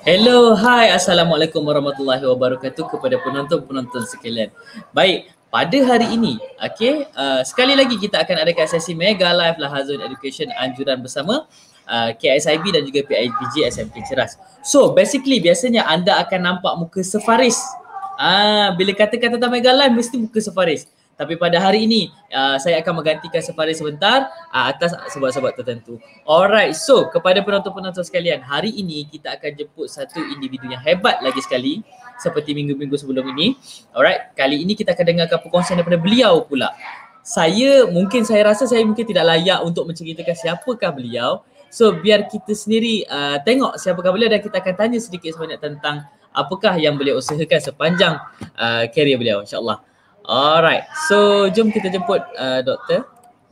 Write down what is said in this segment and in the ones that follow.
Hello, hai, Assalamualaikum warahmatullahi wabarakatuh kepada penonton-penonton sekalian. Baik, pada hari ini, sekali lagi kita akan adakan sesi Mega Live Lahazun Education anjuran bersama KSIB dan juga PIBG SMK Ceras. So, basically biasanya anda akan nampak muka Sefaris. Bila kata-kata Mega Live mesti muka Sefaris. Tapi pada hari ini saya akan menggantikan Sefaris sebentar atas sebab-sebab tertentu. Alright, so kepada penonton-penonton sekalian, hari ini kita akan jemput satu individu yang hebat lagi sekali seperti minggu-minggu sebelum ini. Alright, kali ini kita akan dengarkan perkongsian daripada beliau pula. Saya rasa saya mungkin tidak layak untuk menceritakan siapakah beliau. So biar kita sendiri tengok siapakah beliau dan kita akan tanya sedikit sebanyak tentang apakah yang beliau usahakan sepanjang karier beliau, insyaAllah. Alright, so jom kita jemput doktor.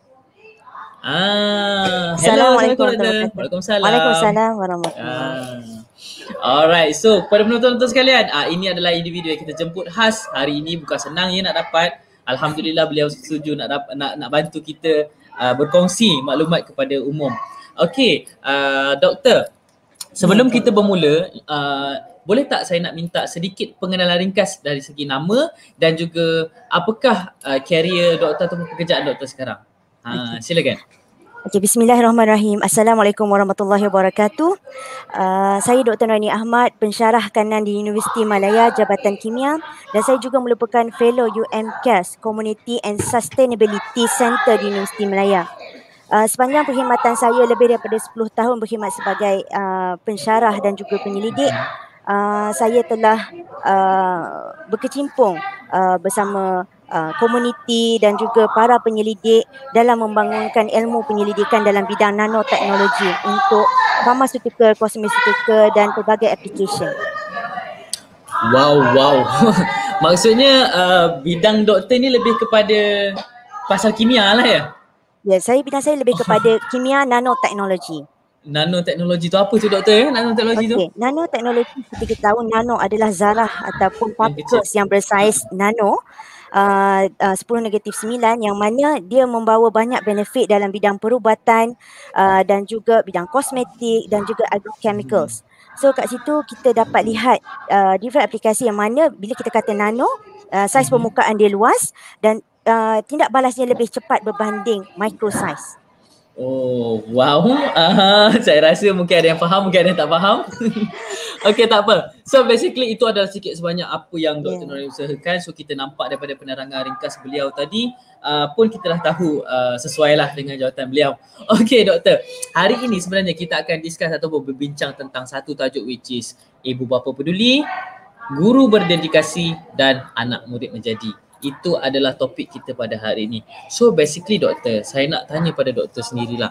Assalamualaikum doktor. Waalaikumsalam. Waalaikumsalam warahmatullahi. Alright, so kepada penonton-penonton sekalian, ini adalah individu yang kita jemput khas hari ini. Bukan senang ya nak dapat. Alhamdulillah beliau setuju nak bantu kita berkongsi maklumat kepada umum. Okey, doktor. Sebelum kita bermula, boleh tak saya nak minta sedikit pengenalan ringkas dari segi nama dan juga apakah karier doktor atau pekerjaan doktor sekarang? Silakan. Okey, bismillahirrahmanirrahim. Assalamualaikum warahmatullahi wabarakatuh. Saya Dr. Noraini Ahmad, pensyarah kanan di Universiti Malaya Jabatan Kimia, dan saya juga merupakan fellow UMCAS Community and Sustainability Center di Universiti Malaya. Sepanjang perkhidmatan saya lebih daripada 10 tahun berkhidmat sebagai pensyarah dan juga penyelidik, saya telah berkecimpung bersama komuniti dan juga para penyelidik dalam membangunkan ilmu penyelidikan dalam bidang nanoteknologi untuk pharmaceutical, cosmeceutical dan pelbagai application. Wow. Maksudnya bidang doktor ni lebih kepada pasal kimia lah ya? Ya, bidang saya lebih kepada kimia nanoteknologi. Nanoteknologi tu apa tu doktor? Nanoteknologi tu? Nanoteknologi seperti kita tahu, nano adalah zarah ataupun particles yang bersaiz nano 10-9, yang mana dia membawa banyak benefit dalam bidang perubatan dan juga bidang kosmetik dan juga agrochemicals. So kat situ kita dapat lihat different aplikasi yang mana bila kita kata nano, saiz permukaan dia luas dan tindak balasnya lebih cepat berbanding micro size. Oh, wow. Saya rasa mungkin ada yang faham, mungkin ada yang tak faham. Okay, tak apa. So basically itu adalah sikit sebanyak apa yang Dr. Noraini usahakan. So kita nampak daripada penerangan ringkas beliau tadi pun kita dah tahu sesuailah dengan jawatan beliau. Okay doktor, hari ini sebenarnya kita akan discuss atau berbincang tentang satu tajuk which is ibu bapa peduli, guru berdedikasi dan anak murid menjadi. Itu adalah topik kita pada hari ini. So basically doktor, saya nak tanya pada doktor sendirilah.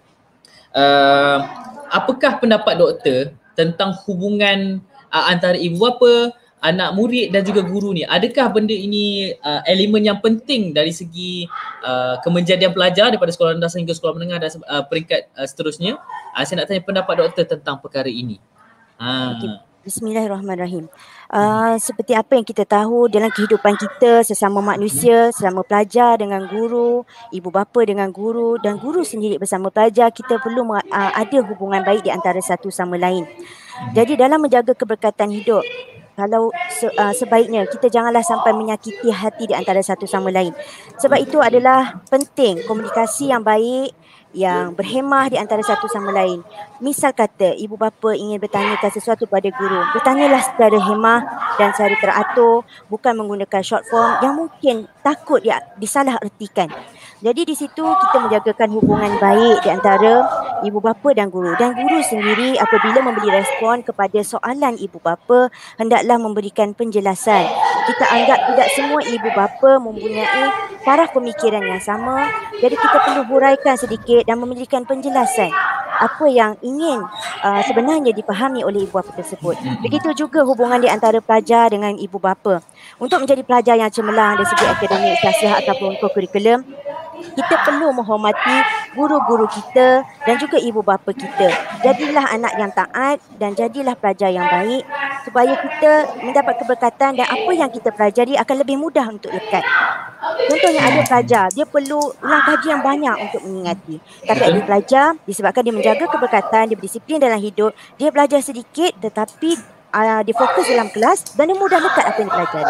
Apakah pendapat doktor tentang hubungan antara ibu bapa, anak murid dan juga guru ni? Adakah benda ini elemen yang penting dari segi kemenjadian pelajar daripada sekolah rendah sehingga sekolah menengah dan peringkat seterusnya? Saya nak tanya pendapat doktor tentang perkara ini. Okay. Bismillahirrahmanirrahim. Seperti apa yang kita tahu dalam kehidupan kita sesama manusia, selama pelajar dengan guru, ibu bapa dengan guru dan guru sendiri bersama pelajar, kita perlu ada hubungan baik di antara satu sama lain. Jadi dalam menjaga keberkatan hidup, kalau sebaiknya kita janganlah sampai menyakiti hati di antara satu sama lain. Sebab itu adalah penting komunikasi yang baik, yang berhemah di antara satu sama lain. Misal kata ibu bapa ingin bertanyakan sesuatu pada guru, bertanyalah secara hemah dan secara teratur, bukan menggunakan short form yang mungkin takut dia disalah ertikan. Jadi di situ kita menjagakan hubungan baik di antara ibu bapa dan guru. Dan guru sendiri apabila memberi respon kepada soalan ibu bapa, hendaklah memberikan penjelasan. Kita anggap tidak semua ibu bapa mempunyai taraf pemikiran yang sama. Jadi kita perlu huraikan sedikit dan memberikan penjelasan apa yang ingin sebenarnya dipahami oleh ibu bapa tersebut. Begitu juga hubungan di antara pelajar dengan ibu bapa. Untuk menjadi pelajar yang cemerlang dari segi akademik, sasiah ataupun kurikulum, kita perlu menghormati guru-guru kita dan juga ibu bapa kita. Jadilah anak yang taat dan jadilah pelajar yang baik. supaya kita mendapat keberkatan dan apa yang kita pelajari akan lebih mudah untuk lekat. Contohnya ada pelajar, dia perlu ulang kaji yang banyak untuk mengingati. Tapi ada pelajar, disebabkan dia menjaga keberkatan, dia berdisiplin dalam hidup, dia belajar sedikit tetapi dia fokus dalam kelas dan dia mudah lekat apa yang dipelajari.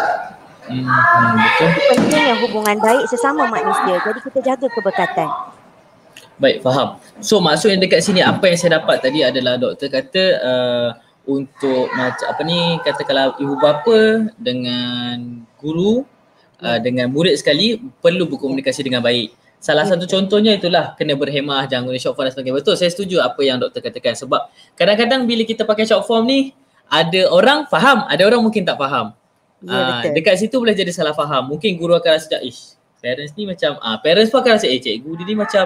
Betul. Itu pentingnya hubungan baik sesama manusia. Jadi kita jaga keberkatan. Baik, faham. So maksudnya dekat sini apa yang saya dapat tadi adalah doktor kata untuk macam apa ni, katakanlah ibu bapa dengan guru dengan murid sekali perlu berkomunikasi dengan baik. Salah satu contohnya itulah kena berhemah, jangan guna short form dan sebagainya. Betul, saya setuju apa yang doktor katakan sebab kadang-kadang bila kita pakai short form ni ada orang faham, ada orang mungkin tak faham. Betul. Dekat situ boleh jadi salah faham. Mungkin guru akan rasa parents ni macam parents pun akan rasa cikgu dia ni macam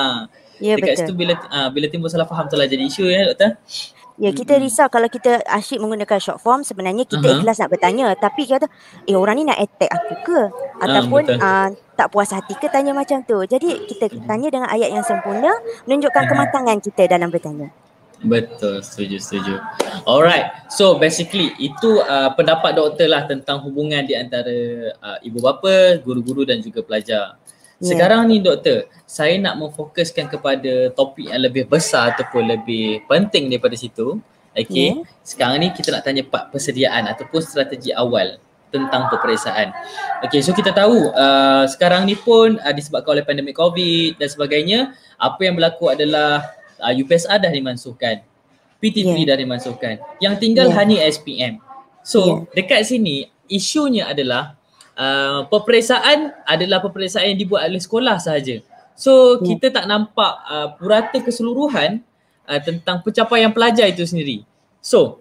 dekat betul. situ bila timbul salah faham telah jadi isu ya doktor. Ya, kita risau kalau kita asyik menggunakan short form, sebenarnya kita ikhlas nak bertanya, tapi kita kata orang ni nak attack aku ke ataupun tak puas hati ke tanya macam tu. Jadi kita tanya dengan ayat yang sempurna, menunjukkan kematangan kita dalam bertanya. Betul, setuju. Alright, so basically itu pendapat doktor lah tentang hubungan di antara ibu bapa, guru-guru dan juga pelajar. Sekarang ni doktor, saya nak memfokuskan kepada topik yang lebih besar ataupun lebih penting daripada situ. Okay, sekarang ni kita nak tanya part persediaan ataupun strategi awal tentang peperiksaan. Okay, so kita tahu sekarang ni pun disebabkan oleh pandemik COVID dan sebagainya, apa yang berlaku adalah UPSR dah dimansuhkan, PTP dah dimansuhkan, yang tinggal hanya SPM. So dekat sini isunya adalah peperiksaan adalah peperiksaan yang dibuat oleh sekolah sahaja. So kita tak nampak purata keseluruhan tentang pencapaian pelajar itu sendiri. So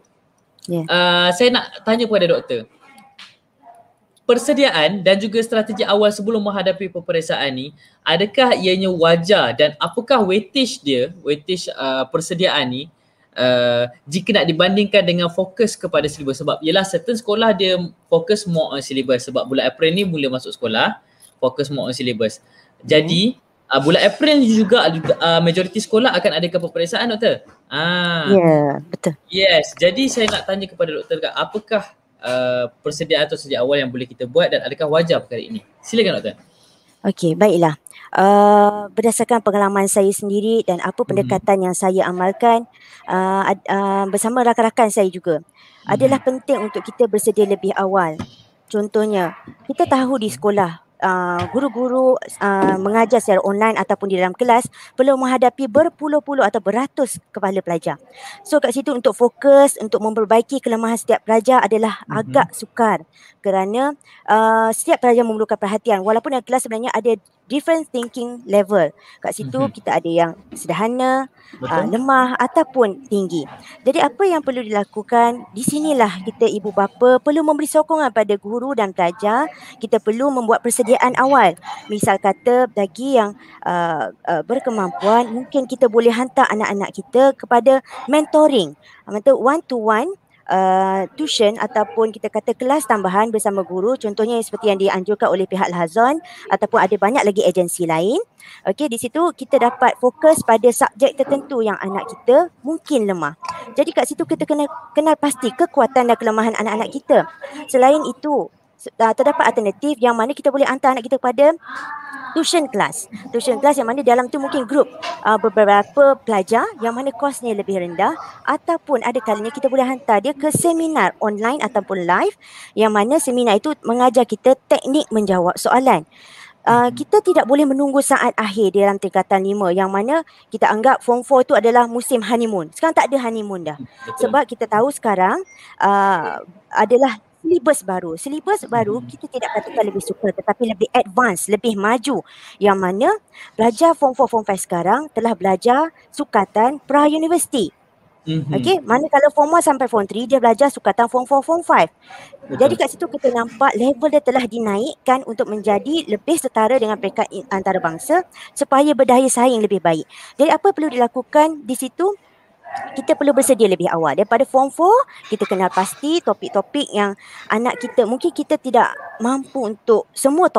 saya nak tanya kepada doktor, persediaan dan juga strategi awal sebelum menghadapi peperiksaan ni, adakah ianya wajar dan apakah weightage persediaan ni jika nak dibandingkan dengan fokus kepada silibus? Sebab ialah certain sekolah dia fokus more on silibus sebab bulan April ni mula masuk sekolah, fokus more on silibus. Jadi bulan April juga majoriti sekolah akan adakan peperiksaan doktor. Betul. Yes, jadi saya nak tanya kepada doktor, apakah persediaan atau sejak awal yang boleh kita buat dan adakah wajar perkara ini? Silakan doktor. Okey, baiklah. Berdasarkan pengalaman saya sendiri dan apa pendekatan yang saya amalkan bersama rakan-rakan saya juga, adalah penting untuk kita bersedia lebih awal. Contohnya, kita tahu di sekolah guru-guru mengajar secara online ataupun di dalam kelas perlu menghadapi berpuluh-puluh atau beratus kepala pelajar. So kat situ untuk fokus, untuk memperbaiki kelemahan setiap pelajar adalah agak sukar kerana setiap pelajar memerlukan perhatian walaupun dalam kelas sebenarnya ada different thinking level. Kat situ kita ada yang sederhana, lemah ataupun tinggi. Jadi apa yang perlu dilakukan, di sinilah kita ibu bapa perlu memberi sokongan pada guru dan pelajar. Kita perlu membuat persediaan awal. Misal kata bagi yang berkemampuan, mungkin kita boleh hantar anak-anak kita kepada mentoring, one to one tuition ataupun kita kata kelas tambahan bersama guru, contohnya seperti yang dianjurkan oleh pihak Al-Hazan ataupun ada banyak lagi agensi lain. Okey, di situ kita dapat fokus pada subjek tertentu yang anak kita mungkin lemah. Jadi kat situ kita kena kenal pasti kekuatan dan kelemahan anak-anak kita. Selain itu, terdapat alternatif yang mana kita boleh hantar anak kita kepada tuition class yang mana dalam tu mungkin grup beberapa pelajar yang mana kosnya lebih rendah, ataupun ada kalanya kita boleh hantar dia ke seminar online ataupun live yang mana seminar itu mengajar kita teknik menjawab soalan. Kita tidak boleh menunggu saat akhir di dalam tingkatan 5 yang mana kita anggap form 4 itu adalah musim honeymoon. Sekarang tak ada honeymoon dah. Sebab kita tahu sekarang adalah Silibus baru kita tidak katakan lebih super tetapi lebih advance, lebih maju. Yang mana pelajar form 4, form 5 sekarang telah belajar sukatan pra-universiti. Okey, mana kalau form 1 sampai form 3 dia belajar sukatan form 4, form 5. Jadi kat situ kita nampak level dia telah dinaikkan untuk menjadi lebih setara dengan peringkat antarabangsa supaya berdaya saing lebih baik. Jadi apa perlu dilakukan di situ? Kita perlu bersedia lebih awal. Daripada form 4, kita kenal pasti topik-topik yang anak kita, mungkin kita tidak mampu untuk semua topik,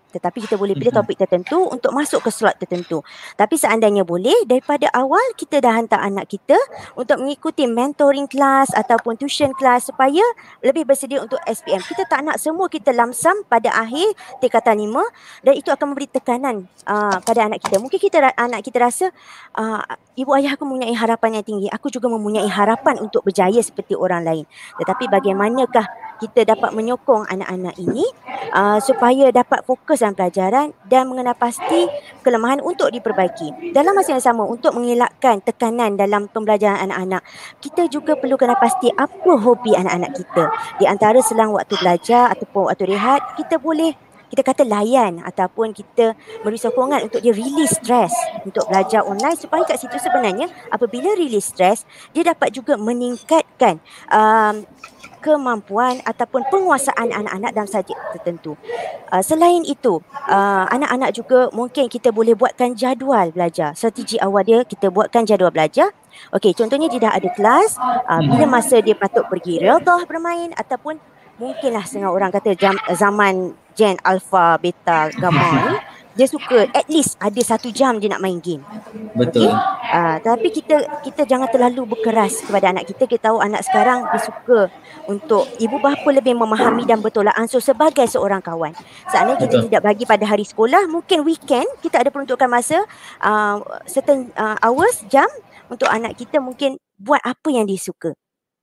tetapi kita boleh pilih topik tertentu untuk masuk ke slot tertentu. Tapi seandainya boleh, daripada awal kita dah hantar anak kita untuk mengikuti mentoring class ataupun tuition class supaya lebih bersedia untuk SPM. Kita tak nak semua kita lamsam pada akhir tingkatan 5 dan itu akan memberi tekanan pada anak kita. Mungkin anak kita rasa ibu ayah aku mempunyai harapan yang tinggi. Aku juga mempunyai harapan untuk berjaya seperti orang lain. Tetapi bagaimanakah kita dapat menyokong anak-anak ini supaya dapat fokus dalam pelajaran dan mengenal pasti kelemahan untuk diperbaiki. Dalam masa yang sama, untuk mengelakkan tekanan dalam pembelajaran anak-anak, kita juga perlu kenal pasti apa hobi anak-anak kita. Di antara selang waktu belajar ataupun waktu rehat, kita boleh kita kata layan ataupun kita beri sokongan untuk dia release stres untuk belajar online, supaya kat situ sebenarnya apabila release stres, dia dapat juga meningkatkan kemampuan ataupun penguasaan anak-anak dalam subjek tertentu. Selain itu, anak-anak juga mungkin kita boleh buatkan jadual belajar. Strategi awal dia kita buatkan jadual belajar. Okey, contohnya dia dah ada kelas, bila masa dia patut pergi riyadhah bermain, ataupun mungkinlah setengah orang kata zaman Gen Alpha, Beta, Gamma ni, dia suka at least ada 1 jam dia nak main game. Betul. Tapi kita jangan terlalu berkeras kepada anak kita. Kita tahu anak sekarang dia suka untuk ibu bapa lebih memahami dan bertolak ansur sebagai seorang kawan. Seandainya kita tidak bagi pada hari sekolah, mungkin weekend kita ada peruntukan masa certain hours, jam untuk anak kita mungkin buat apa yang dia suka.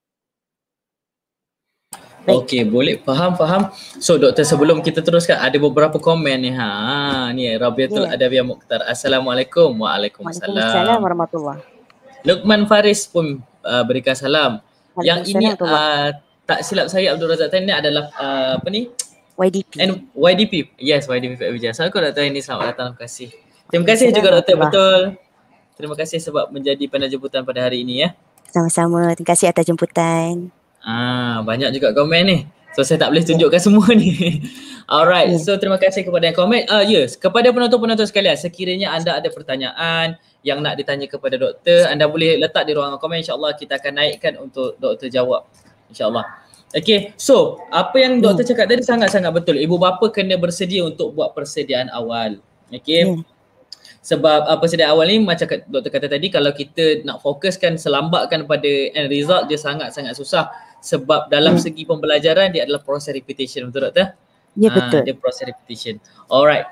Okey, boleh, faham. So doktor, sebelum kita teruskan, ada beberapa komen ni. Ni Rabiatul Adawiyah Mukhtar. Assalamualaikum. Waalaikumsalam. Waalaikumsalam warahmatullahi. Luqman Faris pun berikan salam. Yang ini tak silap saya Abdul Razak Tan, ni adalah apa ni? YDP. Yes, YDP Pak Wijaya. Assalamualaikum Dr. Ini, selamat datang. Terima kasih. Terima kasih juga doktor, betul. Terima kasih sebab menjadi panel jemputan pada hari ini ya. Sama-sama. Terima kasih atas jemputan. Banyak juga komen ni. So saya tak boleh tunjukkan semua ni. Alright, so terima kasih kepada yang komen. Yes, kepada penonton-penonton sekalian, sekiranya anda ada pertanyaan yang nak ditanya kepada doktor, anda boleh letak di ruangan komen. InsyaAllah kita akan naikkan untuk doktor jawab. InsyaAllah. Okay, so apa yang doktor cakap tadi sangat-sangat betul. Ibu bapa kena bersedia untuk buat persediaan awal. Okay. Sebab persediaan awal ni macam doktor kata tadi, kalau kita nak fokuskan selambatkan pada end result, dia sangat-sangat susah. Sebab dalam segi pembelajaran dia adalah proses repetition, betul doktor? Ya, betul. Dia proses repetition. Alright.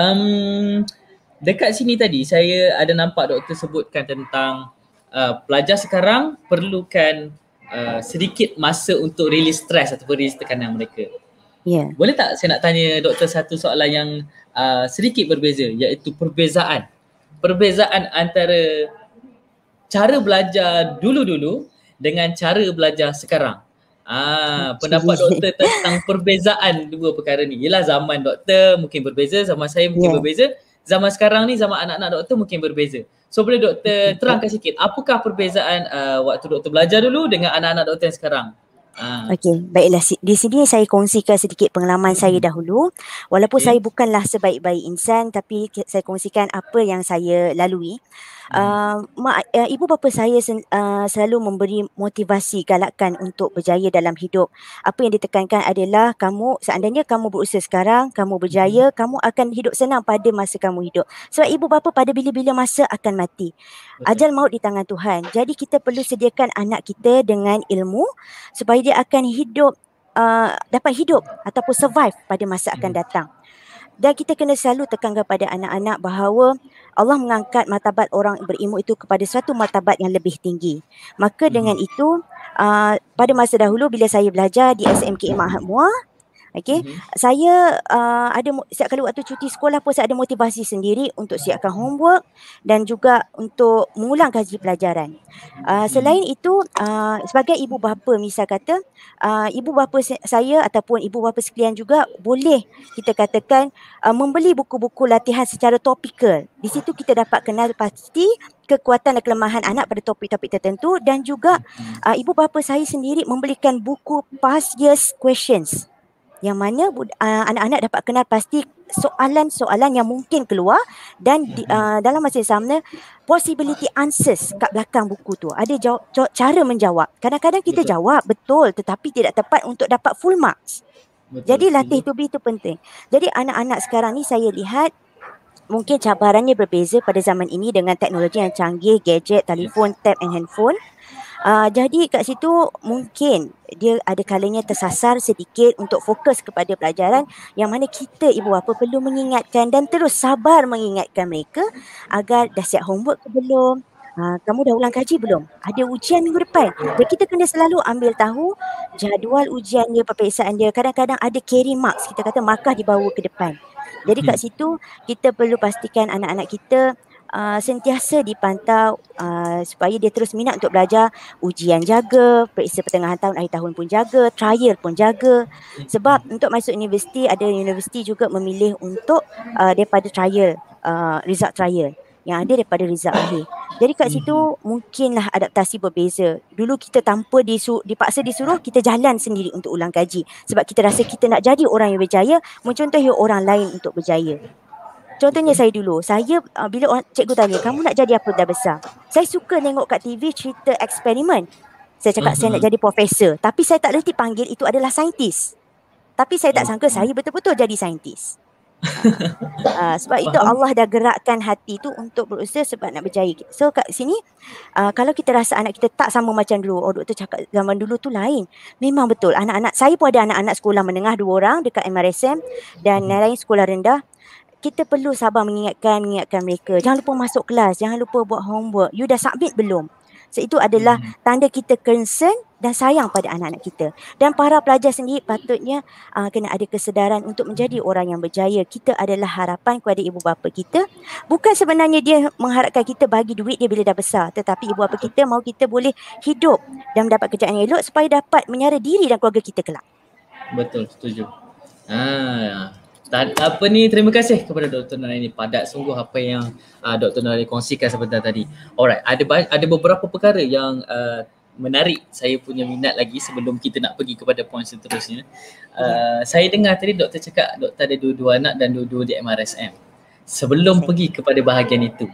Dekat sini tadi saya ada nampak doktor sebutkan tentang pelajar sekarang perlukan sedikit masa untuk release stress ataupun release tekanan mereka. Ya. Boleh tak saya nak tanya doktor satu soalan yang sedikit berbeza, iaitu perbezaan antara cara belajar dulu-dulu dengan cara belajar sekarang. Pendapat doktor tentang perbezaan dua perkara ni. Yelah, zaman doktor mungkin berbeza, zaman saya mungkin berbeza, zaman sekarang ni, zaman anak-anak doktor mungkin berbeza. So boleh doktor terangkan sikit, apakah perbezaan waktu doktor belajar dulu dengan anak-anak doktor yang sekarang? Okey, baiklah. Di sini saya kongsikan sedikit pengalaman saya dahulu. Walaupun saya bukanlah sebaik-baik insan, tapi saya kongsikan apa yang saya lalui. Ibu bapa saya selalu memberi motivasi, galakan untuk berjaya dalam hidup. Apa yang ditekankan adalah seandainya kamu berusaha sekarang, kamu berjaya, kamu akan hidup senang pada masa kamu hidup. Sebab ibu bapa pada bila-bila masa akan mati. Ajal maut di tangan Tuhan. Jadi kita perlu sediakan anak kita dengan ilmu supaya dia akan hidup, dapat hidup ataupun survive pada masa akan datang. Dan kita kena selalu tekankan pada anak-anak bahawa Allah mengangkat martabat orang berilmu itu kepada suatu martabat yang lebih tinggi. Maka dengan itu, pada masa dahulu bila saya belajar di SMK Mahat Muar, saya setiap kali waktu cuti sekolah pun saya ada motivasi sendiri untuk siapkan homework dan juga untuk mengulang kaji pelajaran. Selain itu, sebagai ibu bapa, misal kata, ibu bapa saya ataupun ibu bapa sekalian juga boleh kita katakan membeli buku-buku latihan secara topikal. Di situ kita dapat kenal pasti kekuatan dan kelemahan anak pada topik-topik tertentu, dan juga ibu bapa saya sendiri membelikan buku past years questions, yang mana anak-anak dapat kenal pasti soalan-soalan yang mungkin keluar dan dalam masa yang sama possibility answers kat belakang buku tu. Ada cara menjawab. Kadang-kadang kita jawab betul tetapi tidak tepat untuk dapat full marks. Betul, Jadi setuju. latih tubi itu penting. Jadi anak-anak sekarang ni saya lihat mungkin cabarannya berbeza pada zaman ini dengan teknologi yang canggih, gadget, Yes. telefon, tab and handphone. Jadi kat situ mungkin dia ada kalanya tersasar sedikit untuk fokus kepada pelajaran, yang mana kita ibu bapa perlu mengingatkan dan terus sabar mengingatkan mereka agar dah siap homework ke belum? Kamu dah ulang kaji belum? Ada ujian minggu depan. Jadi kita kena selalu ambil tahu jadual ujian dia, peperiksaan dia. Kadang-kadang ada carry marks, kita kata markah dibawa ke depan. Jadi kat situ kita perlu pastikan anak-anak kita sentiasa dipantau supaya dia terus minat untuk belajar. Ujian jaga, periksa pertengahan tahun, akhir tahun pun jaga, trial pun jaga. Sebab untuk masuk universiti, ada universiti juga memilih untuk daripada trial, result trial yang ada daripada result akhir. Jadi kat situ mungkinlah adaptasi berbeza. Dulu kita tanpa dipaksa disuruh, kita jalan sendiri untuk ulang kaji. Sebab kita rasa kita nak jadi orang yang berjaya, mencontohi orang lain untuk berjaya. Contohnya Betul. saya dulu, saya bila orang cikgu tanya, kamu nak jadi apa dah besar? Saya suka tengok kat TV cerita eksperimen. Saya cakap saya nak jadi profesor, tapi saya tak reti panggil itu adalah saintis. Tapi saya tak sangka saya betul-betul jadi saintis. Sebab itu Faham? Allah dah gerakkan hati tu untuk berusaha sebab nak berjaya. So kat sini kalau kita rasa anak kita tak sama macam dulu, doktor cakap zaman dulu tu lain. Memang betul, anak-anak saya pun ada anak-anak sekolah menengah 2 orang dekat MRSM dan lain sekolah rendah. Kita perlu sabar mengingatkan mereka. Jangan lupa masuk kelas, jangan lupa buat homework. You dah submit belum? So itu adalah tanda kita concern dan sayang pada anak-anak kita. Dan para pelajar sendiri patutnya kena ada kesedaran untuk menjadi orang yang berjaya. Kita adalah harapan kepada ibu bapa kita. Bukan sebenarnya dia mengharapkan kita bagi duit dia bila dah besar, tetapi ibu bapa kita mahu kita boleh hidup dan mendapat kerjaan yang elok supaya dapat menyara diri dan keluarga kita kelak. Betul, setuju. Terima kasih kepada Dr. Nuraini. Padat sungguh apa yang Dr. Nuraini kongsikan sebentar tadi. Alright, ada beberapa perkara yang menarik saya punya minat lagi sebelum kita nak pergi kepada poin seterusnya. Saya dengar tadi doktor cakap doktor ada dua anak dan dua di MRSM. Sebelum pergi kepada bahagian itu,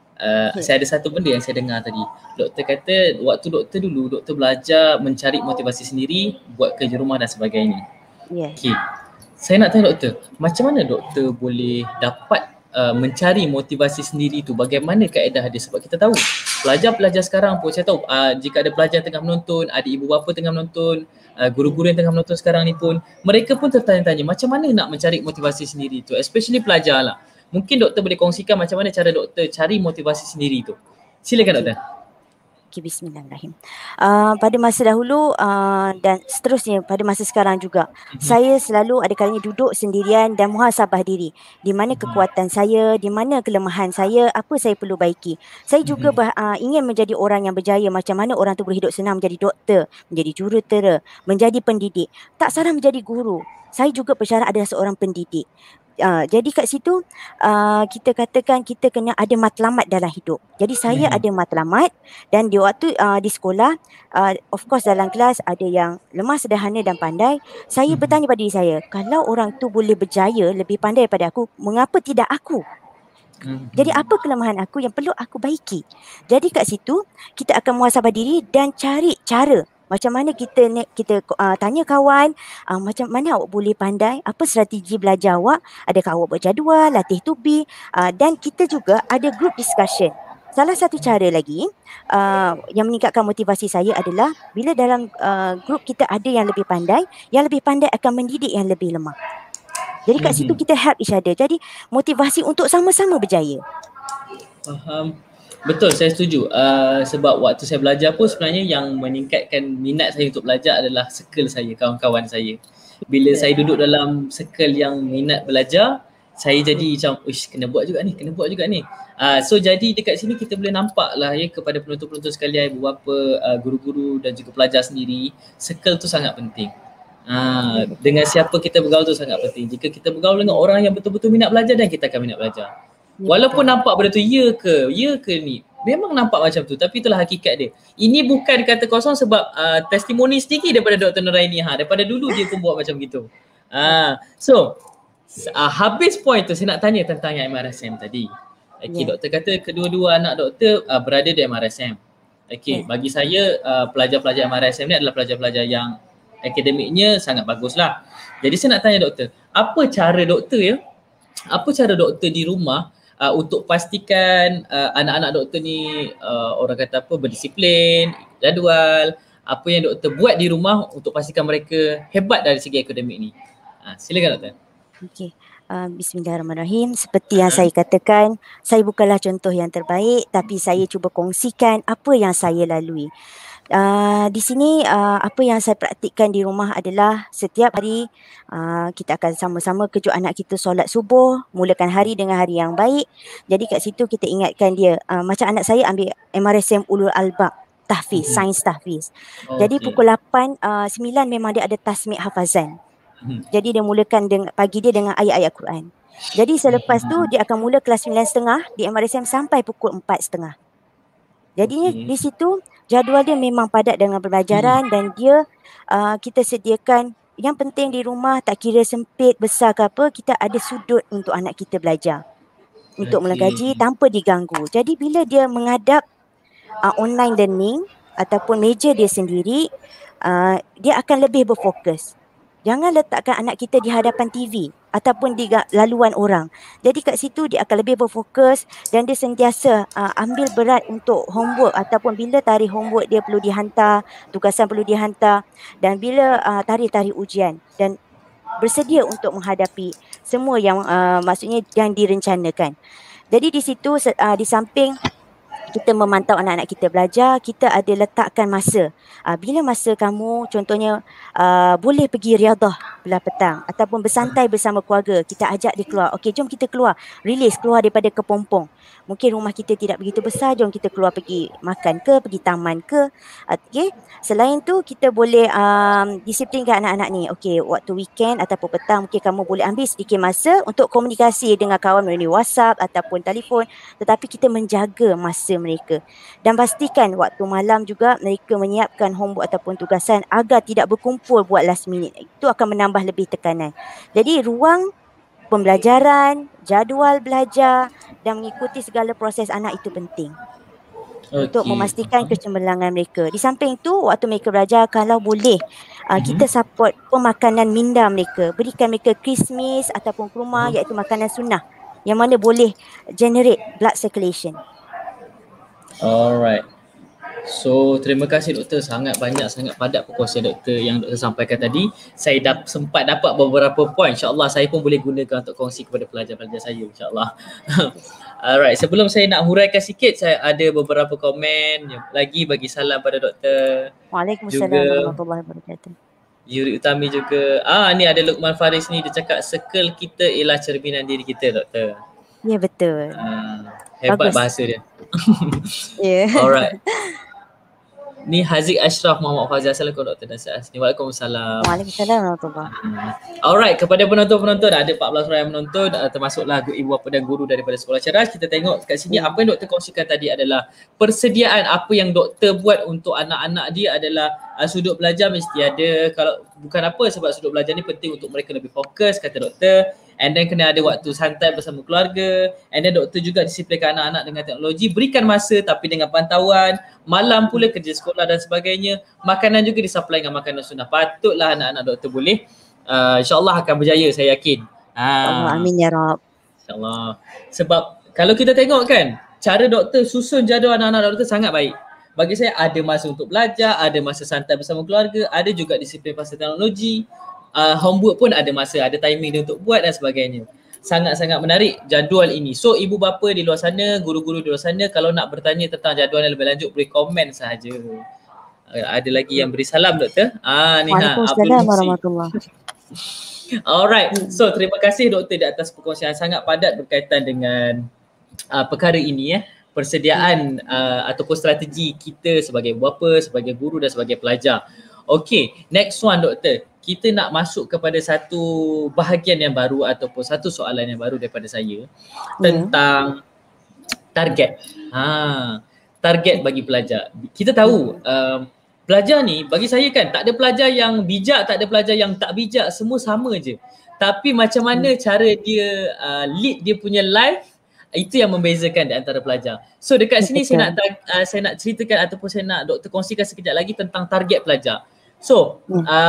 saya ada satu benda yang saya dengar tadi. Doktor kata waktu doktor dulu, doktor belajar mencari motivasi sendiri, buat kerja rumah dan sebagainya. Okay. Saya nak tanya doktor, macam mana doktor boleh dapat mencari motivasi sendiri tu? Bagaimana kaedah dia? Sebab kita tahu pelajar-pelajar sekarang pun, saya tahu jika ada pelajar tengah menonton, ada ibu bapa tengah menonton, guru-guru yang tengah menonton sekarang ni pun, mereka pun tertanya-tanya macam mana nak mencari motivasi sendiri tu, especially pelajar lah. Mungkin doktor boleh kongsikan macam mana cara doktor cari motivasi sendiri tu. Silakan doktor. Okay, bismillahirrahmanirrahim. Pada masa dahulu dan seterusnya pada masa sekarang juga, saya selalu ada kalanya duduk sendirian dan muhasabah diri. Di mana kekuatan saya, di mana kelemahan saya, apa saya perlu baiki. Saya juga ingin menjadi orang yang berjaya. Macam mana orang tu boleh hidup senang menjadi doktor, menjadi jurutera, menjadi pendidik. Tak salah menjadi guru. Saya juga bersyarat adalah seorang pendidik. Jadi kat situ kita katakan kita kena ada matlamat dalam hidup. Jadi saya ada matlamat dan di waktu di sekolah, of course dalam kelas ada yang lemah, sederhana dan pandai. Saya bertanya pada diri saya, kalau orang tu boleh berjaya lebih pandai daripada aku, mengapa tidak aku? Jadi apa kelemahan aku yang perlu aku baiki? Jadi kat situ kita akan muhasabah diri dan cari cara. Macam mana kita tanya kawan, macam mana awak boleh pandai, apa strategi belajar awak, adakah awak buat jadual, latih tubi, dan kita juga ada group discussion. Salah satu cara lagi yang meningkatkan motivasi saya adalah bila dalam group kita ada yang lebih pandai akan mendidik yang lebih lemah. Jadi kat situ kita help each other. Jadi motivasi untuk sama-sama berjaya. Faham. Betul, saya setuju. Sebab waktu saya belajar pun sebenarnya yang meningkatkan minat saya untuk belajar adalah circle saya, kawan-kawan saya. Bila saya duduk dalam circle yang minat belajar, saya jadi macam, kena buat juga ni. So jadi dekat sini kita boleh nampak lah ya kepada penonton-penonton sekalian, ibu bapa, guru-guru dan juga pelajar sendiri, circle tu sangat penting. Dengan siapa kita bergaul tu sangat penting. Jika kita bergaul dengan orang yang betul-betul minat belajar, dan kita akan minat belajar. Walaupun nampak benda tu ya ke ni, memang nampak macam tu, tapi itulah hakikat dia. Ini bukan kata kosong sebab testimoni sedikit daripada Dr. Nuraini. Daripada dulu dia pun buat macam gitu. So habis point tu, saya nak tanya tentang yang MRSM tadi. Doktor kata kedua-dua anak doktor berada di MRSM. Bagi saya pelajar-pelajar MRSM ni adalah pelajar-pelajar yang akademiknya sangat baguslah. Jadi saya nak tanya doktor, apa cara doktor di rumah untuk pastikan anak-anak doktor ni orang kata apa, berdisiplin, jadual, apa yang doktor buat di rumah untuk pastikan mereka hebat dari segi akademik ni. Silakan doktor. Okey. Bismillahirrahmanirrahim. Seperti yang saya katakan, saya bukanlah contoh yang terbaik, tapi saya cuba kongsikan apa yang saya lalui. Di sini apa yang saya praktikkan di rumah adalah setiap hari kita akan sama-sama kejut anak kita solat subuh, mulakan hari dengan hari yang baik. Jadi kat situ kita ingatkan dia, macam anak saya ambil MRSM Ulul Albab, tahfiz, sains tahfiz. Jadi pukul 8, 9 memang dia ada tasmik hafazan. Jadi dia mulakan pagi dia dengan ayat-ayat Quran. Jadi selepas tu dia akan mula kelas 9.30 di MRSM sampai pukul 4.30. Jadi di situ jadual dia memang padat dengan pembelajaran dan dia kita sediakan, yang penting di rumah tak kira sempit, besar ke apa, kita ada sudut untuk anak kita belajar. Untuk mengaji tanpa diganggu. Jadi bila dia menghadap online learning ataupun meja dia sendiri, dia akan lebih berfokus. Jangan letakkan anak kita di hadapan TV ataupun di laluan orang. Jadi kat situ dia akan lebih berfokus dan dia sentiasa ambil berat untuk homework ataupun bila tarikh homework dia perlu dihantar, tugasan perlu dihantar, dan bila tarikh-tarikh ujian, dan bersedia untuk menghadapi semua yang maksudnya yang direncanakan. Jadi di situ di samping kita memantau anak-anak kita belajar, kita ada letakkan masa. Bila masa kamu contohnya boleh pergi riadah belah petang ataupun bersantai bersama keluarga, kita ajak dia keluar. Okey, jom kita keluar, keluar daripada kepompong. Mungkin rumah kita tidak begitu besar, jom kita keluar pergi makan ke, pergi taman ke. Okey, selain tu kita boleh disiplinkan anak-anak ni. Okey, waktu weekend ataupun petang mungkin kamu boleh ambil sedikit masa untuk komunikasi dengan kawan melalui WhatsApp ataupun telefon, tetapi kita menjaga masa mereka dan pastikan waktu malam juga mereka menyiapkan homework ataupun tugasan agar tidak berkumpul buat last minute. Itu akan menambah lebih tekanan. Jadi ruang pembelajaran, jadual belajar dan mengikuti segala proses anak itu penting. Untuk memastikan kecemerlangan mereka. Di samping itu, waktu mereka belajar, kalau boleh kita support pemakanan minda mereka. Berikan mereka kismis ataupun kurma, iaitu makanan sunnah yang mana boleh generate blood circulation. Alright. So terima kasih doktor, sangat padat perkongsian doktor yang doktor sampaikan tadi. Saya sempat dapat beberapa poin, insya-Allah saya pun boleh gunakan untuk kongsi kepada pelajar-pelajar saya, insya-Allah. Alright, sebelum saya nak huraikan sikit, saya ada beberapa komen lagi bagi salam pada doktor. Waalaikumsalam warahmatullahi wabarakatuh. Yuri Utami juga. Ni ada Luqman Faris ni, dia cakap circle kita ialah cerminan diri kita, doktor. Ya, betul. Hebat bagus bahasa dia. Alright. Ni Haziq Ashraf Muhammad Fazal. Assalamualaikum Dr. Nasir Asni. Waalaikumsalam. Waalaikumsalam warahmatullahi. Alright, kepada penonton-penonton, ada 14 orang yang menonton, termasuklah ibu bapa dan guru daripada Sekolah Cerdas. Kita tengok kat sini apa yang doktor kongsikan tadi adalah persediaan apa yang doktor buat untuk anak-anak dia adalah sudut belajar mesti ada. Kalau bukan apa, sebab sudut belajar ni penting untuk mereka lebih fokus, kata doktor. And then kena ada waktu santai bersama keluarga. And then doktor juga disiplinkan anak-anak dengan teknologi. Berikan masa tapi dengan pantauan. Malam pula kerja sekolah dan sebagainya. Makanan juga disupply dengan makanan sunnah. Patutlah anak-anak doktor boleh. InsyaAllah akan berjaya, saya yakin. Amin ya Rab. InsyaAllah. Sebab kalau kita tengok kan, cara doktor susun jadual anak-anak doktor sangat baik. Bagi saya ada masa untuk belajar, ada masa santai bersama keluarga, ada juga disiplin pasal teknologi. Homework pun ada masa, ada timing dia untuk buat dan sebagainya. Sangat-sangat menarik jadual ini. So ibu bapa di luar sana, guru-guru di luar sana, kalau nak bertanya tentang jadual yang lebih lanjut boleh komen sahaja. Ada lagi yang beri salam doktor? Ni Waalaikumsalam warahmatullahi. Alright. So terima kasih doktor di atas perkongsian sangat padat berkaitan dengan perkara ini persediaan ataupun strategi kita sebagai bapa, sebagai guru dan sebagai pelajar. Okay, next one doktor. Kita nak masuk kepada satu bahagian yang baru ataupun satu soalan yang baru daripada saya tentang target. Target bagi pelajar. Kita tahu pelajar ni bagi saya kan tak ada pelajar yang bijak, tak ada pelajar yang tak bijak, semua sama je. Tapi macam mana cara dia lead dia punya life, itu yang membezakan di antara pelajar. So dekat sini saya nak ceritakan ataupun saya nak doktor kongsikan sekejap lagi tentang target pelajar. So,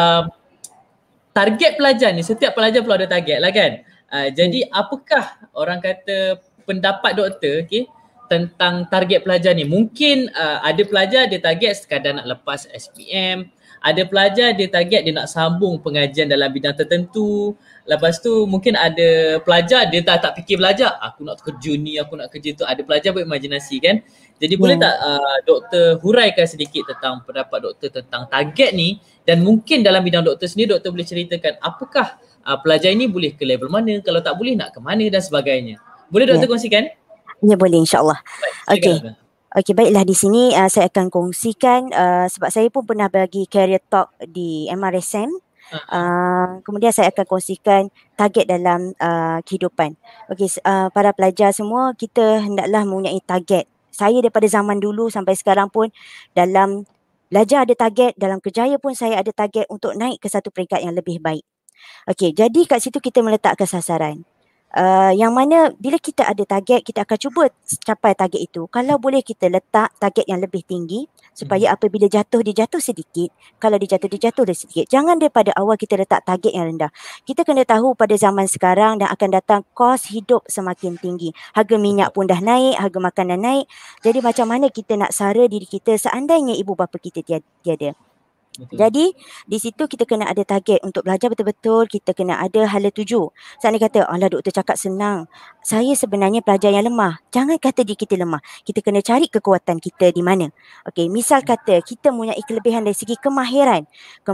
target pelajar ni, setiap pelajar perlu ada target lah kan. Jadi apakah orang kata pendapat doktor tentang target pelajar ni? Mungkin ada pelajar dia target sekadar nak lepas SPM, ada pelajar dia target dia nak sambung pengajian dalam bidang tertentu. Lepas tu mungkin ada pelajar dia tak fikir belajar, aku nak kerja ni, aku nak kerja tu. Ada pelajar berimajinasi kan. Jadi boleh tak doktor huraikan sedikit tentang pendapat doktor tentang target ni, dan mungkin dalam bidang doktor sendiri doktor boleh ceritakan apakah pelajar ini boleh ke level mana, kalau tak boleh nak ke mana dan sebagainya. Boleh doktor kongsikan? Ya, boleh, insyaAllah. Okey. Okey, baiklah, di sini saya akan kongsikan sebab saya pun pernah bagi career talk di MRSM. Kemudian saya akan kongsikan target dalam kehidupan. Okey, para pelajar semua, kita hendaklah mempunyai target. Saya daripada zaman dulu sampai sekarang pun dalam belajar ada target, dalam kerjaya pun saya ada target untuk naik ke satu peringkat yang lebih baik. Okey, jadi kat situ kita meletakkan sasaran. Yang mana bila kita ada target, kita akan cuba capai target itu. Kalau boleh kita letak target yang lebih tinggi supaya apabila jatuh, dia jatuh sedikit. Kalau dia jatuh sedikit. Jangan daripada awal kita letak target yang rendah. Kita kena tahu pada zaman sekarang dan akan datang kos hidup semakin tinggi. Harga minyak pun dah naik, harga makanan naik. Jadi macam mana kita nak sara diri kita seandainya ibu bapa kita tiada. Betul. Jadi di situ kita kena ada target untuk belajar betul-betul, kita kena ada hala tuju. Seandainya kata, alah doktor cakap senang, saya sebenarnya pelajar yang lemah. Jangan kata diri kita lemah, kita kena cari kekuatan kita di mana. Okey, misal kata kita mempunyai kelebihan dari segi kemahiran.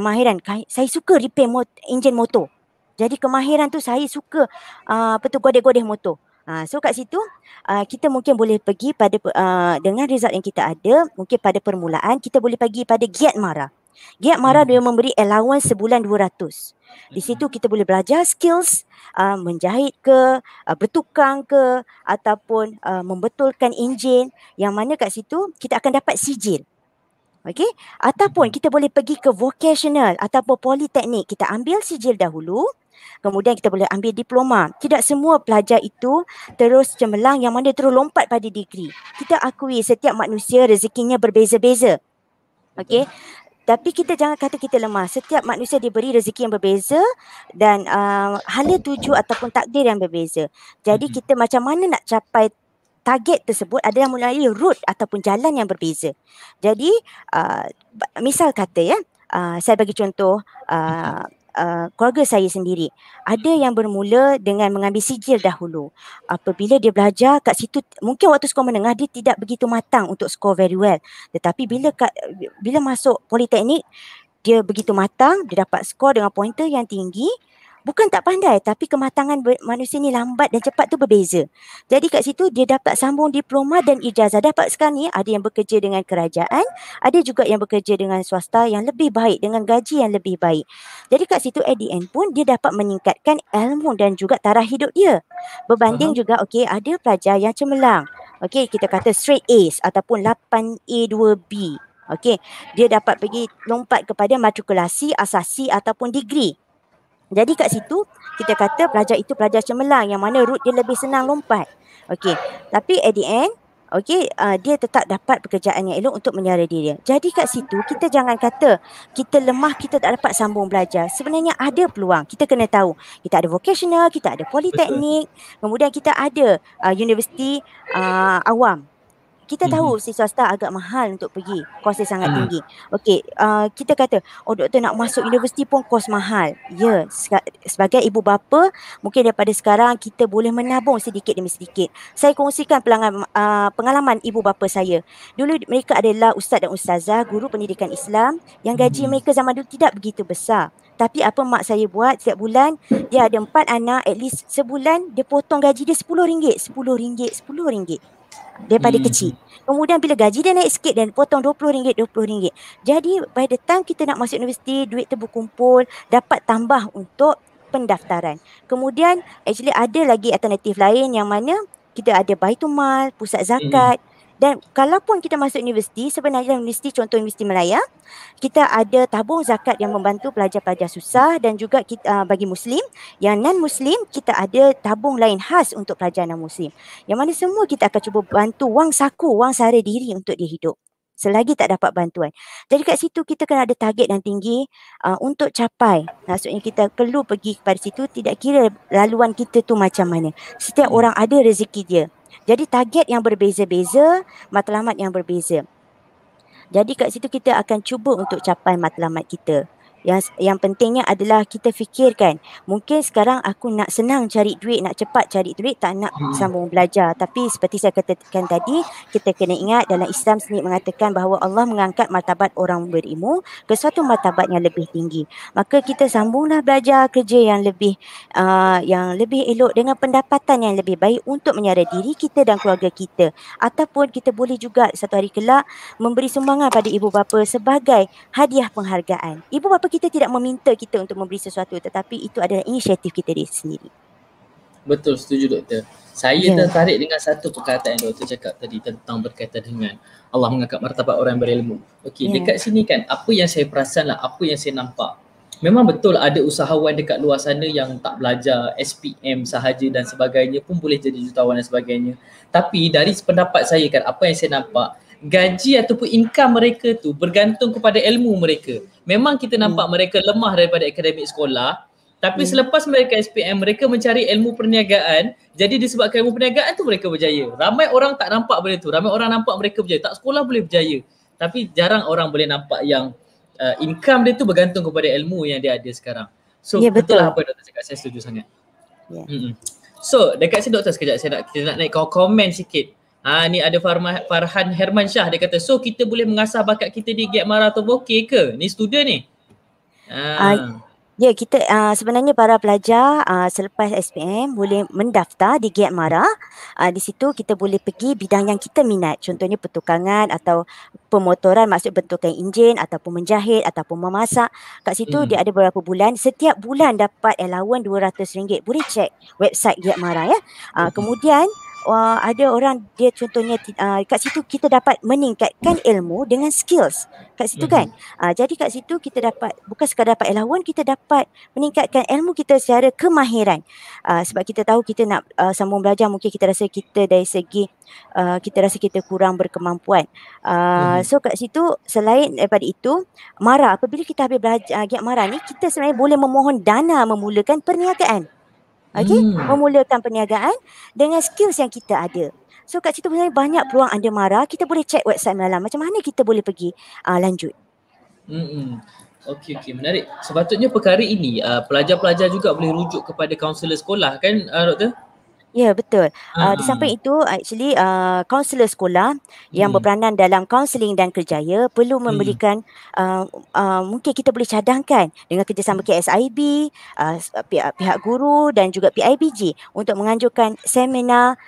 Saya suka repair enjin motor. Jadi kemahiran tu saya suka godeh-godeh motor. So kat situ kita mungkin boleh pergi pada dengan result yang kita ada, mungkin pada permulaan kita boleh pergi pada Giat Mara. Giat Mara dia memberi allowance sebulan 200. Di situ kita boleh belajar skills menjahit ke, bertukang ke, ataupun membetulkan enjin, yang mana kat situ kita akan dapat sijil. Okey, ataupun kita boleh pergi ke vocational ataupun politeknik, kita ambil sijil dahulu. Kemudian kita boleh ambil diploma. Tidak semua pelajar itu terus cemerlang yang mana terus lompat pada degree. Kita akui setiap manusia rezekinya berbeza-beza. Okey. Tapi kita jangan kata kita lemah. Setiap manusia diberi rezeki yang berbeza dan hala tuju ataupun takdir yang berbeza. Jadi kita macam mana nak capai target tersebut adalah melalui route ataupun jalan yang berbeza. Jadi misal kata saya bagi contoh keluarga saya sendiri. Ada yang bermula dengan mengambil sijil dahulu. Apabila dia belajar kat situ, mungkin waktu sekolah menengah dia tidak begitu matang untuk score very well. Tetapi bila masuk politeknik, dia begitu matang, dia dapat skor dengan pointer yang tinggi. Bukan tak pandai, tapi kematangan manusia ni lambat dan cepat tu berbeza. Jadi kat situ dia dapat sambung diploma dan ijazah. Dapat sekarang ni ada yang bekerja dengan kerajaan, ada juga yang bekerja dengan swasta yang lebih baik, dengan gaji yang lebih baik. Jadi kat situ at the end pun dia dapat meningkatkan ilmu dan juga taraf hidup dia. Berbanding juga ada pelajar yang cemerlang. Kita kata straight A's ataupun 8A2B. Dia dapat pergi lompat kepada matrikulasi, asasi ataupun degree. Jadi kat situ kita kata pelajar itu pelajar cemerlang yang mana route dia lebih senang lompat. Tapi at the end dia tetap dapat pekerjaan yang elok untuk menyara diri. Jadi kat situ kita jangan kata kita lemah, kita tak dapat sambung belajar. Sebenarnya ada peluang. Kita kena tahu. Kita ada vocational, kita ada politeknik, kemudian kita ada universiti awam. Kita tahu si swasta agak mahal untuk pergi, kos dia sangat tinggi. Kita kata, doktor nak masuk universiti pun kos mahal. Ya, sebagai ibu bapa, mungkin daripada sekarang kita boleh menabung sedikit demi sedikit. Saya kongsikan pengalaman ibu bapa saya. Dulu mereka adalah ustaz dan ustazah, guru pendidikan Islam, yang gaji mereka zaman dulu tidak begitu besar. Tapi apa mak saya buat setiap bulan, dia ada 4 anak, at least sebulan dia potong gaji dia RM10, RM10 daripada kecil. Kemudian bila gaji dia naik sikit dan potong RM20. Jadi by the time kita nak masuk universiti, duit tu berkumpul, dapat tambah untuk pendaftaran. Kemudian actually ada lagi alternatif lain yang mana kita ada Baitul Mal, pusat zakat. Dan kalaupun kita masuk universiti, sebenarnya universiti, contoh Universiti Malaya, kita ada tabung zakat yang membantu pelajar-pelajar susah, dan juga kita, bagi Muslim, yang non-Muslim, kita ada tabung lain khas untuk pelajar non-Muslim. Yang mana semua kita akan cuba bantu wang saku, wang sara diri untuk dia hidup. selagi tak dapat bantuan. Jadi kat situ kita kena ada target yang tinggi untuk capai. Maksudnya kita perlu pergi kepada situ, tidak kira laluan kita tu macam mana. Setiap orang ada rezeki dia. Jadi target yang berbeza-beza, matlamat yang berbeza. Jadi kat situ kita akan cuba untuk capai matlamat kita. Yang pentingnya adalah kita fikirkan, mungkin sekarang aku nak senang cari duit, nak cepat cari duit, tak nak sambung belajar. Tapi seperti saya katakan tadi, kita kena ingat dalam Islam sendiri mengatakan bahawa Allah mengangkat martabat orang berilmu ke suatu martabat yang lebih tinggi. Maka kita sambunglah belajar kerja yang lebih elok dengan pendapatan yang lebih baik untuk menyara diri kita dan keluarga kita. Ataupun kita boleh juga satu hari kelak memberi sumbangan pada ibu bapa sebagai hadiah penghargaan. Ibu bapa kita tidak meminta kita untuk memberi sesuatu, tetapi itu adalah inisiatif kita sendiri. Betul, setuju doktor. Saya tertarik dengan satu perkataan yang doktor cakap tadi tentang berkaitan dengan Allah mengangkat martabat orang yang berilmu. Okey, dekat sini kan apa yang saya perasan lah, apa yang saya nampak. Memang betul ada usahawan dekat luar sana yang tak belajar SPM sahaja dan sebagainya pun boleh jadi jutawan dan sebagainya. Tapi dari pendapat saya kan, apa yang saya nampak, gaji ataupun income mereka tu bergantung kepada ilmu mereka. Memang kita nampak mereka lemah daripada akademik sekolah, tapi selepas mereka SPM, mereka mencari ilmu perniagaan. Jadi disebabkan ilmu perniagaan tu mereka berjaya. Ramai orang tak nampak benda tu. Ramai orang nampak mereka berjaya. Tak sekolah boleh berjaya. Tapi jarang orang boleh nampak yang income dia tu bergantung kepada ilmu yang dia ada sekarang. So betul lah apa doktor cakap, saya setuju sangat. So dekat sini doktor sekejap, kita nak naik komen sikit. Ni ada Farhan Herman Shah, dia kata, so kita boleh mengasah bakat kita di Gap Mara atau Vokey ke? Ni student ni. Ya, kita sebenarnya para pelajar selepas SPM boleh mendaftar di Gap Mara. Di situ kita boleh pergi bidang yang kita minat. Contohnya pertukangan atau pemotoran, maksud bentukan enjin ataupun menjahit ataupun memasak. Kat situ dia ada beberapa bulan. Setiap bulan dapat allowance RM200. Boleh cek website Gap Mara ya. Kemudian ada orang dia contohnya kat situ kita dapat meningkatkan ilmu dengan skills kat situ kan. Jadi kat situ kita dapat bukan sekadar dapat allowance, kita dapat meningkatkan ilmu kita secara kemahiran. Sebab kita tahu kita nak sambung belajar, mungkin kita rasa kita dari segi kita rasa kita kurang berkemampuan. So kat situ selain daripada itu, Mara, apabila kita habis belajar Gap Mara ni, kita sebenarnya boleh memohon dana memulakan perniagaan. Memulakan perniagaan dengan skills yang kita ada. So kat situ sebenarnya banyak peluang anda Mara. Kita boleh cek website Melalam macam mana kita boleh pergi lanjut. Okey, menarik. Sepatutnya perkara ini pelajar-pelajar juga boleh rujuk kepada kaunselor sekolah kan doktor? Ya, betul. Di samping itu, actually kaunselor sekolah yang berperanan dalam kaunseling dan kerjaya perlu memberikan, mungkin kita boleh cadangkan dengan kerjasama KSIB, pihak guru dan juga PIBG untuk menganjurkan seminar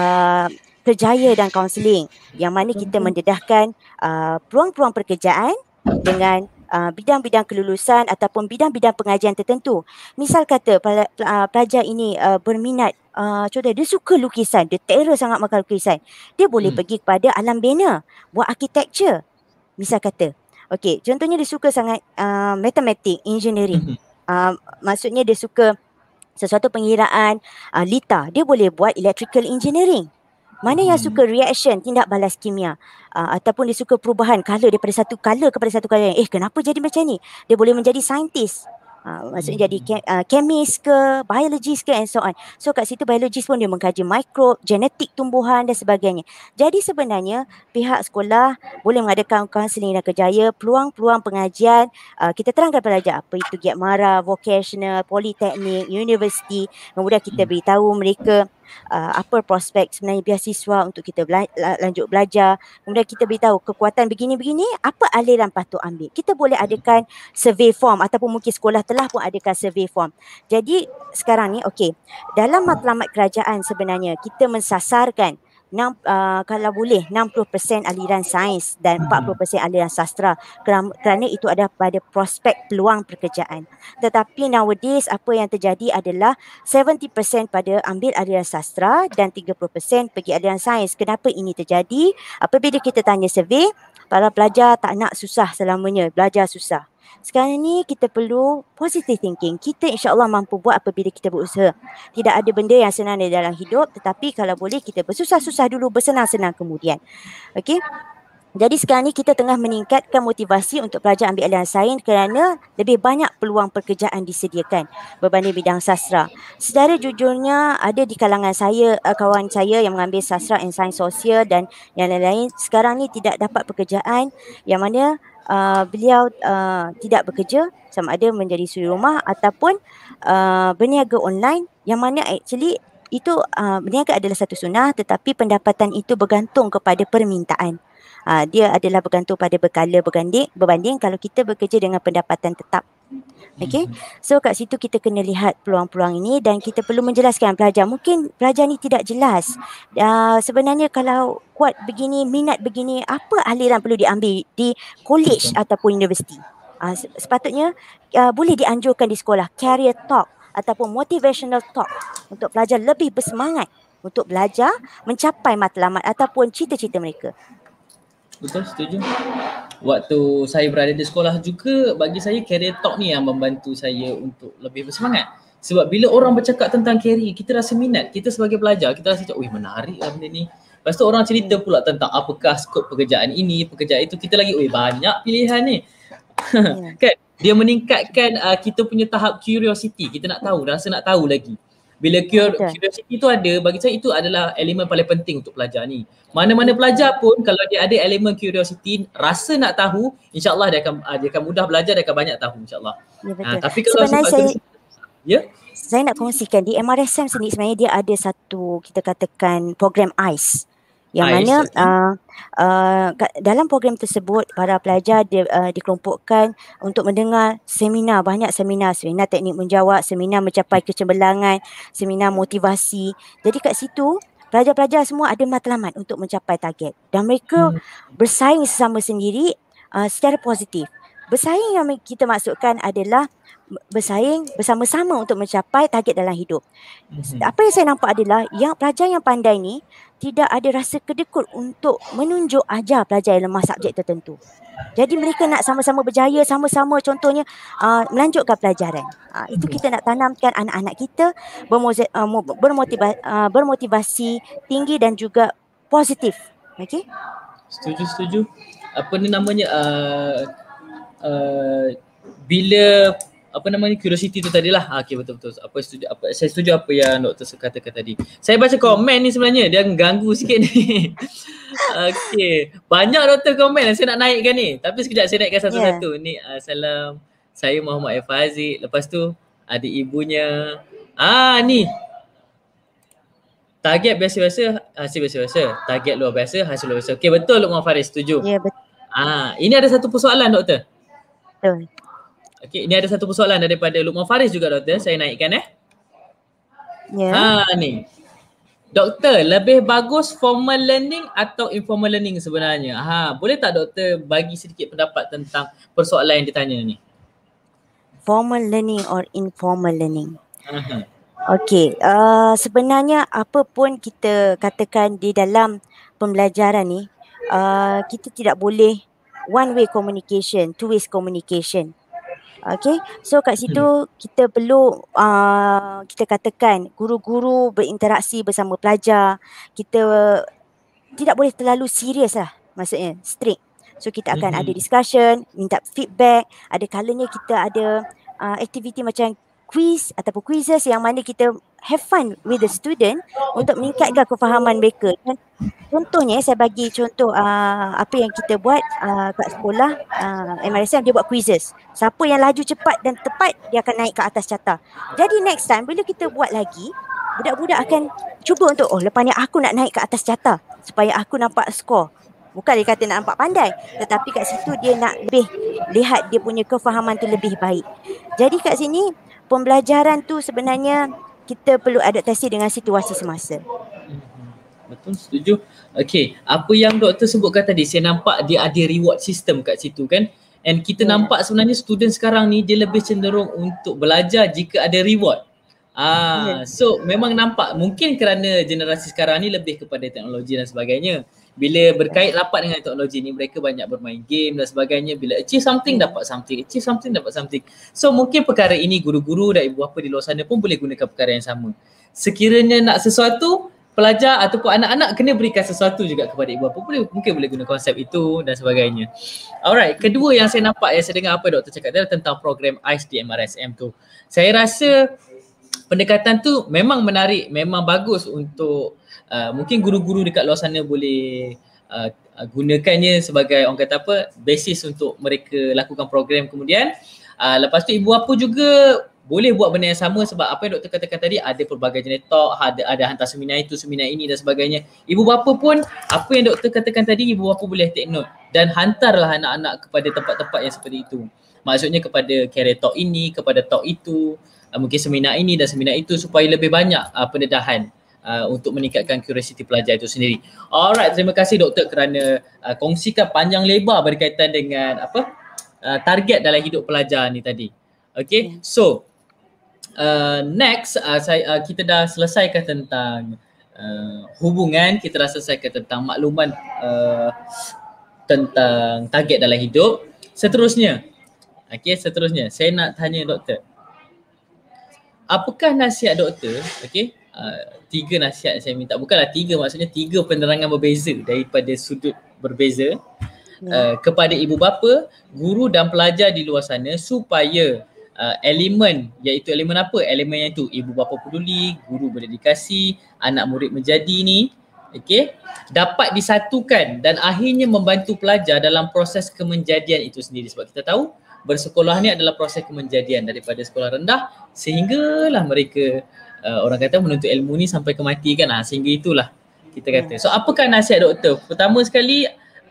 kerjaya dan kaunseling yang mana kita mendedahkan peluang-peluang pekerjaan dengan bidang-bidang kelulusan ataupun bidang-bidang pengajian tertentu. Misal kata pelajar ini berminat, contoh dia suka lukisan, dia terror sangat makan lukisan. Dia boleh pergi kepada alam bina, buat architecture. Misal kata. Okey, contohnya dia suka sangat matematik, engineering. Maksudnya dia suka sesuatu pengiraan lita, dia boleh buat electrical engineering. Mana yang suka reaction, tindak balas kimia, ataupun dia suka perubahan color daripada satu color kepada satu color. Kenapa jadi macam ni? Dia boleh menjadi scientist. Maksudnya jadi chemist ke, biologist ke and so on. So kat situ biologist pun dia mengkaji mikrob, genetik tumbuhan dan sebagainya. Jadi sebenarnya pihak sekolah boleh mengadakan kaunseling dan kerjaya, peluang-peluang pengajian. Kita terangkan pelajar apa itu Gap Mara, vocational, politeknik, universiti. Kemudian kita beritahu mereka apa prospek sebenarnya beasiswa untuk kita lanjut belajar. Kemudian kita beritahu kekuatan begini-begini, apa aliran patut ambil. Kita boleh adakan survey form ataupun mungkin sekolah telah pun adakan survey form. Jadi sekarang ni dalam matlamat kerajaan sebenarnya kita mensasarkan kalau boleh 60% aliran sains dan 40% aliran sastra kerana itu ada pada prospek peluang pekerjaan. Tetapi nowadays apa yang terjadi adalah 70% pada ambil aliran sastra dan 30% pergi aliran sains. Kenapa ini terjadi? Apabila kita tanya survey, para pelajar tak nak susah selamanya, belajar susah. Sekarang ni kita perlu positive thinking. Kita insya-Allah mampu buat apabila kita berusaha. Tidak ada benda yang senang di dalam hidup, tetapi kalau boleh kita bersusah-susah dulu, bersenang-senang kemudian. Okey? Jadi sekarang ni kita tengah meningkatkan motivasi untuk pelajar ambil aliran sains kerana lebih banyak peluang pekerjaan disediakan berbanding bidang sastra. Secara jujurnya ada di kalangan saya, kawan saya yang mengambil sastra dan sains sosial dan yang lain-lain sekarang ni tidak dapat pekerjaan yang mana beliau tidak bekerja sama ada menjadi suri rumah ataupun berniaga online yang mana actually itu berniaga adalah satu sunnah tetapi pendapatan itu bergantung kepada permintaan. Dia adalah bergantung pada berkala berbanding kalau kita bekerja dengan pendapatan tetap. Okay, so kat situ kita kena lihat peluang-peluang ini dan kita perlu menjelaskan pelajar. Mungkin pelajar ni tidak jelas. Sebenarnya kalau kuat begini, minat begini, apa aliran perlu diambil di college ataupun universiti. Sepatutnya boleh dianjurkan di sekolah career talk ataupun motivational talk untuk pelajar lebih bersemangat untuk belajar mencapai matlamat ataupun cita-cita mereka. Betul, setuju. Waktu saya berada di sekolah juga, bagi saya career talk ni yang membantu saya untuk lebih bersemangat. Sebab bila orang bercakap tentang career, kita rasa minat. Kita sebagai pelajar, kita rasa, wih menarik lah benda ni. Lepas tu orang cerita pula tentang apakah skop pekerjaan ini, pekerjaan itu. Kita lagi, wih banyak pilihan ni. Kan? Dia meningkatkan kita punya tahap curiosity. Kita nak tahu, rasa nak tahu lagi. Bila curiosity tu ada, bagi saya itu adalah elemen paling penting untuk pelajar ni. Mana-mana pelajar pun kalau dia ada elemen curiosity, rasa nak tahu, insya-Allah dia akan mudah belajar, dia akan banyak tahu insya-Allah. Ya, betul. Tapi kalau saya nak kongsikan di MRSM sendiri sebenarnya dia ada satu kita katakan program ICE yang mana dalam program tersebut para pelajar dikelompokkan untuk mendengar seminar, banyak seminar teknik menjawab, seminar mencapai kecemerlangan, seminar motivasi. Jadi kat situ pelajar-pelajar semua ada matlamat untuk mencapai target dan mereka bersaing sesama sendiri secara positif. Bersaing yang kita maksudkan adalah bersaing bersama-sama untuk mencapai target dalam hidup. Apa yang saya nampak adalah yang pelajar yang pandai ni tidak ada rasa kedekut untuk menunjuk ajar pelajar yang lemah subjek tertentu. Jadi mereka nak sama-sama berjaya, sama-sama contohnya melanjutkan pelajaran. Itu kita nak tanamkan anak-anak kita bermotivasi tinggi dan juga positif. Okey? Setuju. Apa ni namanya bila curiosity tu tadilah. Okey, betul. Saya setuju apa yang doktor katakan tadi. Saya baca komen ni sebenarnya dia ganggu sikit ni. Okey, banyak doktor komen saya nak naikkan ni. Tapi sekejap saya naikkan satu-satu. Ni salam. Saya Muhammad Fazik. Lepas tu ada ibunya. Ni. Target biasa-biasa, hasil biasa-biasa. Target luar biasa, hasil luar biasa. Okey, betul Luqman Faris, setuju. Ya, betul. Ini ada satu persoalan doktor. Betul. Okey, ini ada satu persoalan daripada Luqman Faris juga doktor. Saya naikkan Ya. Ni. Doktor, lebih bagus formal learning atau informal learning sebenarnya? Boleh tak doktor bagi sedikit pendapat tentang persoalan yang ditanya ni? Formal learning or informal learning? Okey, sebenarnya apa pun kita katakan di dalam pembelajaran ni, kita tidak boleh one way communication, two ways communication. Okay, so kat situ kita perlu kita katakan guru-guru berinteraksi bersama pelajar. Kita tidak boleh terlalu serius lah, maksudnya strict. So kita akan ada discussion, minta feedback. Ada kalanya kita ada aktiviti macam quiz ataupun quizzes yang mana kita have fun with the student untuk meningkatkan kefahaman mereka. Dan contohnya saya bagi contoh apa yang kita buat kat sekolah MRSM, dia buat quizzes. Siapa yang laju cepat dan tepat dia akan naik ke atas carta. Jadi next time bila kita buat lagi, budak-budak akan cuba untuk lepas ni aku nak naik ke atas carta supaya aku nampak skor. Bukan dia kata nak nampak pandai, tetapi kat situ dia nak lebih lihat dia punya kefahaman tu lebih baik. Jadi kat sini pembelajaran tu sebenarnya kita perlu adaptasi dengan situasi semasa. Betul, setuju. Okey, apa yang doktor sebutkan tadi, saya nampak dia ada reward system kat situ kan. And kita nampak sebenarnya student sekarang ni dia lebih cenderung untuk belajar jika ada reward. So memang nampak mungkin kerana generasi sekarang ni lebih kepada teknologi dan sebagainya. Bila berkait rapat dengan teknologi ni, mereka banyak bermain game dan sebagainya. Bila achieve something, dapat something. Achieve something, dapat something. So mungkin perkara ini guru-guru dan ibu bapa di luar sana pun boleh gunakan perkara yang sama. Sekiranya nak sesuatu, pelajar ataupun anak-anak kena berikan sesuatu juga kepada ibu bapa. Mungkin boleh guna konsep itu dan sebagainya. Alright, kedua yang saya nampak, yang saya dengar apa doktor cakap adalah tentang program ICE di MRSM tu. Saya rasa pendekatan tu memang menarik, memang bagus untuk mungkin guru-guru dekat luar sana boleh gunakannya sebagai orang kata apa, basis untuk mereka lakukan program. Kemudian lepas tu ibu bapa juga boleh buat benda yang sama, sebab apa yang doktor katakan tadi, ada pelbagai jenis talk, ada hantar seminar itu, seminar ini dan sebagainya. Ibu bapa pun apa yang doktor katakan tadi, ibu bapa boleh take note dan hantarlah anak-anak kepada tempat-tempat yang seperti itu. Maksudnya kepada career talk ini, kepada talk itu, mungkin seminar ini dan seminar itu, supaya lebih banyak pendedahan untuk meningkatkan curiosity pelajar itu sendiri. Alright, terima kasih doktor kerana kongsikan panjang lebar berkaitan dengan target dalam hidup pelajar ni tadi. Okay, so next kita dah selesaikan tentang hubungan, kita dah selesaikan tentang makluman tentang target dalam hidup. Seterusnya, seterusnya saya nak tanya doktor, apakah nasihat doktor, tiga nasihat saya minta, bukanlah tiga, maksudnya tiga penerangan berbeza daripada sudut berbeza kepada ibu bapa, guru dan pelajar di luar sana, supaya elemen, iaitu elemen apa? Elemen yang itu, ibu bapa peduli, guru berdedikasi, anak murid menjadi ni, dapat disatukan dan akhirnya membantu pelajar dalam proses kemenjadian itu sendiri. Sebab kita tahu bersekolah ni adalah proses kemenjadian daripada sekolah rendah sehinggalah mereka orang kata menuntut ilmu ni sampai ke mati kan, sehingga itulah kita kata. So apakah nasihat doktor? Pertama sekali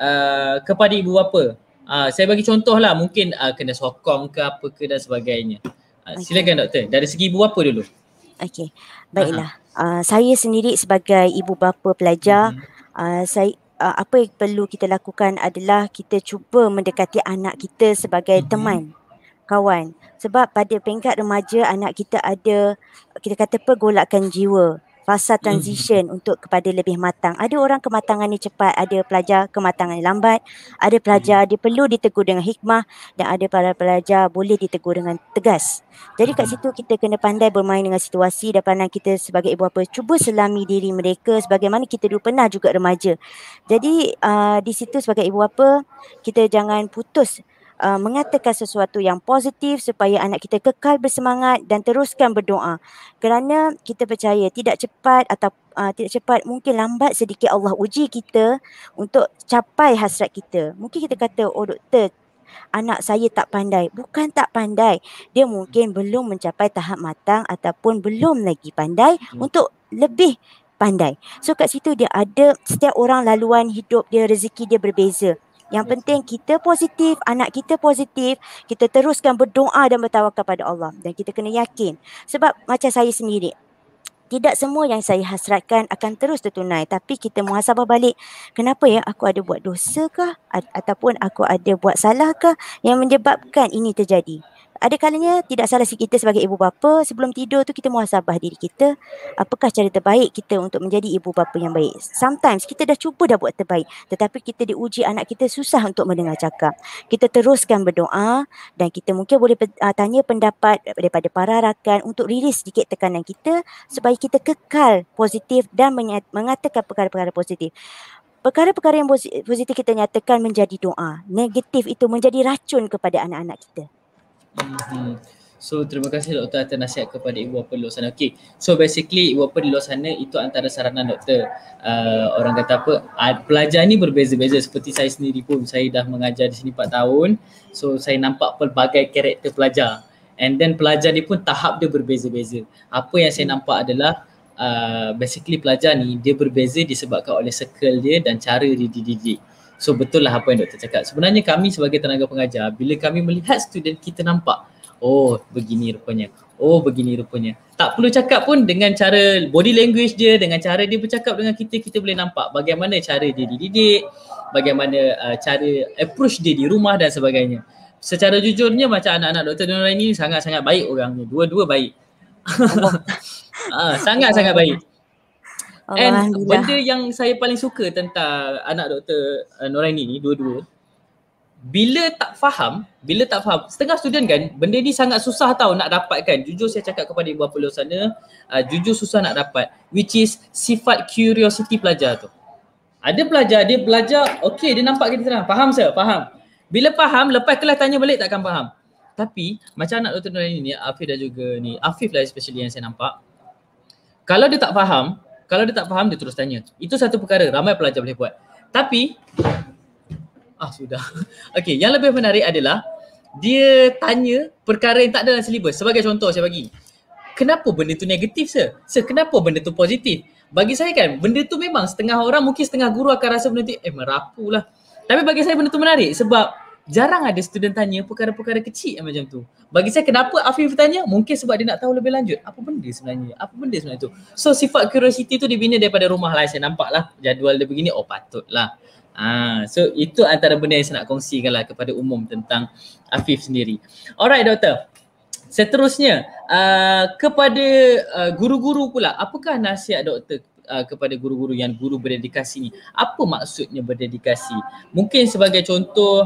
kepada ibu bapa. Saya bagi contoh lah, mungkin kena sokong ke apa ke dan sebagainya. Silakan doktor, dari segi ibu bapa dulu. Okey, baiklah. Saya sendiri sebagai ibu bapa pelajar, saya apa yang perlu kita lakukan adalah kita cuba mendekati anak kita sebagai teman, kawan. Sebab pada peringkat remaja, anak kita ada, kita kata, pergolakan jiwa, fasa transition untuk kepada lebih matang. Ada orang kematangannya cepat, ada pelajar kematangannya lambat, ada pelajar dia perlu ditegur dengan hikmah dan ada para pelajar boleh ditegur dengan tegas. Jadi kat situ kita kena pandai bermain dengan situasi dan pandang kita sebagai ibu bapa. Cuba selami diri mereka sebagaimana kita dulu pernah juga remaja. Jadi di situ sebagai ibu bapa, kita jangan putus mengatakan sesuatu yang positif supaya anak kita kekal bersemangat dan teruskan berdoa. Kerana kita percaya tidak cepat atau tidak cepat, mungkin lambat sedikit Allah uji kita untuk capai hasrat kita. Mungkin kita kata, oh doktor, anak saya tak pandai. Bukan tak pandai, dia mungkin belum mencapai tahap matang ataupun belum lagi pandai untuk lebih pandai. So kat situ dia ada, setiap orang laluan hidup dia, rezeki dia berbeza. Yang penting kita positif, anak kita positif, kita teruskan berdoa dan bertawakal pada Allah. Dan kita kena yakin. Sebab macam saya sendiri, tidak semua yang saya hasratkan akan terus tertunai. Tapi kita muhasabah balik, kenapa ya aku ada buat dosa kah? Ataupun aku ada buat salah kah yang menyebabkan ini terjadi? Ada kalanya tidak salah si kita sebagai ibu bapa, sebelum tidur tu kita muhasabah diri kita, apakah cara terbaik kita untuk menjadi ibu bapa yang baik. Sometimes kita dah cuba dah buat terbaik, tetapi kita diuji, anak kita susah untuk mendengar cakap. Kita teruskan berdoa dan kita mungkin boleh tanya pendapat daripada para rakan untuk rilis sedikit tekanan kita supaya kita kekal positif dan mengatakan perkara-perkara positif. Perkara-perkara yang positif kita nyatakan menjadi doa, negatif itu menjadi racun kepada anak-anak kita. So terima kasih doktor atas nasihat kepada ibu bapa di luar sana. Okay, so basically ibu bapa di luar sana itu antara saranan doktor. Orang kata apa, pelajar ni berbeza-beza. Seperti saya sendiri pun, saya dah mengajar di sini 4 tahun. So saya nampak pelbagai karakter pelajar. And then pelajar ni pun tahap dia berbeza-beza. Apa yang saya nampak adalah basically pelajar ni dia berbeza disebabkan oleh circle dia dan cara dia dididik. So betul lah apa yang doktor cakap. Sebenarnya kami sebagai tenaga pengajar, bila kami melihat student kita nampak, oh begini rupanya, oh begini rupanya. Tak perlu cakap pun, dengan cara body language dia, dengan cara dia bercakap dengan kita, kita boleh nampak bagaimana cara dia dididik, bagaimana cara approach dia di rumah dan sebagainya. Secara jujurnya macam anak-anak Dr. Nuraini ni sangat-sangat baik orangnya. Dua-dua baik. Sangat-sangat baik. And benda yang saya paling suka tentang anak Dr. Nuraini ni, dua-dua, bila tak faham, setengah student kan benda ni sangat susah tau nak dapatkan. Jujur saya cakap kepada ibu bapa luar sana, jujur susah nak dapat, which is sifat curiosity pelajar tu. Ada pelajar, dia belajar, okey dia nampak kita terang, faham sir, faham. Bila faham, lepas kelas tanya balik takkan faham. Tapi macam anak Dr. Nuraini ni, Afif dan juga ni, Afif lah especially yang saya nampak, kalau dia tak faham, dia terus tanya. Itu satu perkara, ramai pelajar boleh buat. Tapi, sudah. Okey, yang lebih menarik adalah dia tanya perkara yang tak ada dalam silibus. Sebagai contoh saya bagi. Kenapa benda tu negatif sir? Sir, kenapa benda tu positif? Bagi saya kan, benda tu memang setengah orang, mungkin setengah guru akan rasa benda tu, merapu lah. Tapi bagi saya benda tu menarik sebab jarang ada student tanya perkara-perkara kecil yang macam tu. Bagi saya kenapa Afif tanya? Mungkin sebab dia nak tahu lebih lanjut. Apa benda sebenarnya tu? So sifat curiosity tu dibina daripada rumah lah. Saya nampak lah jadual dia begini, patutlah. So itu antara benda yang saya nak kongsikan lah kepada umum tentang Afif sendiri. Alright doktor. Seterusnya kepada guru-guru pula, apakah nasihat doktor kepada guru-guru yang guru berdedikasi ni? Apa maksudnya berdedikasi? Mungkin sebagai contoh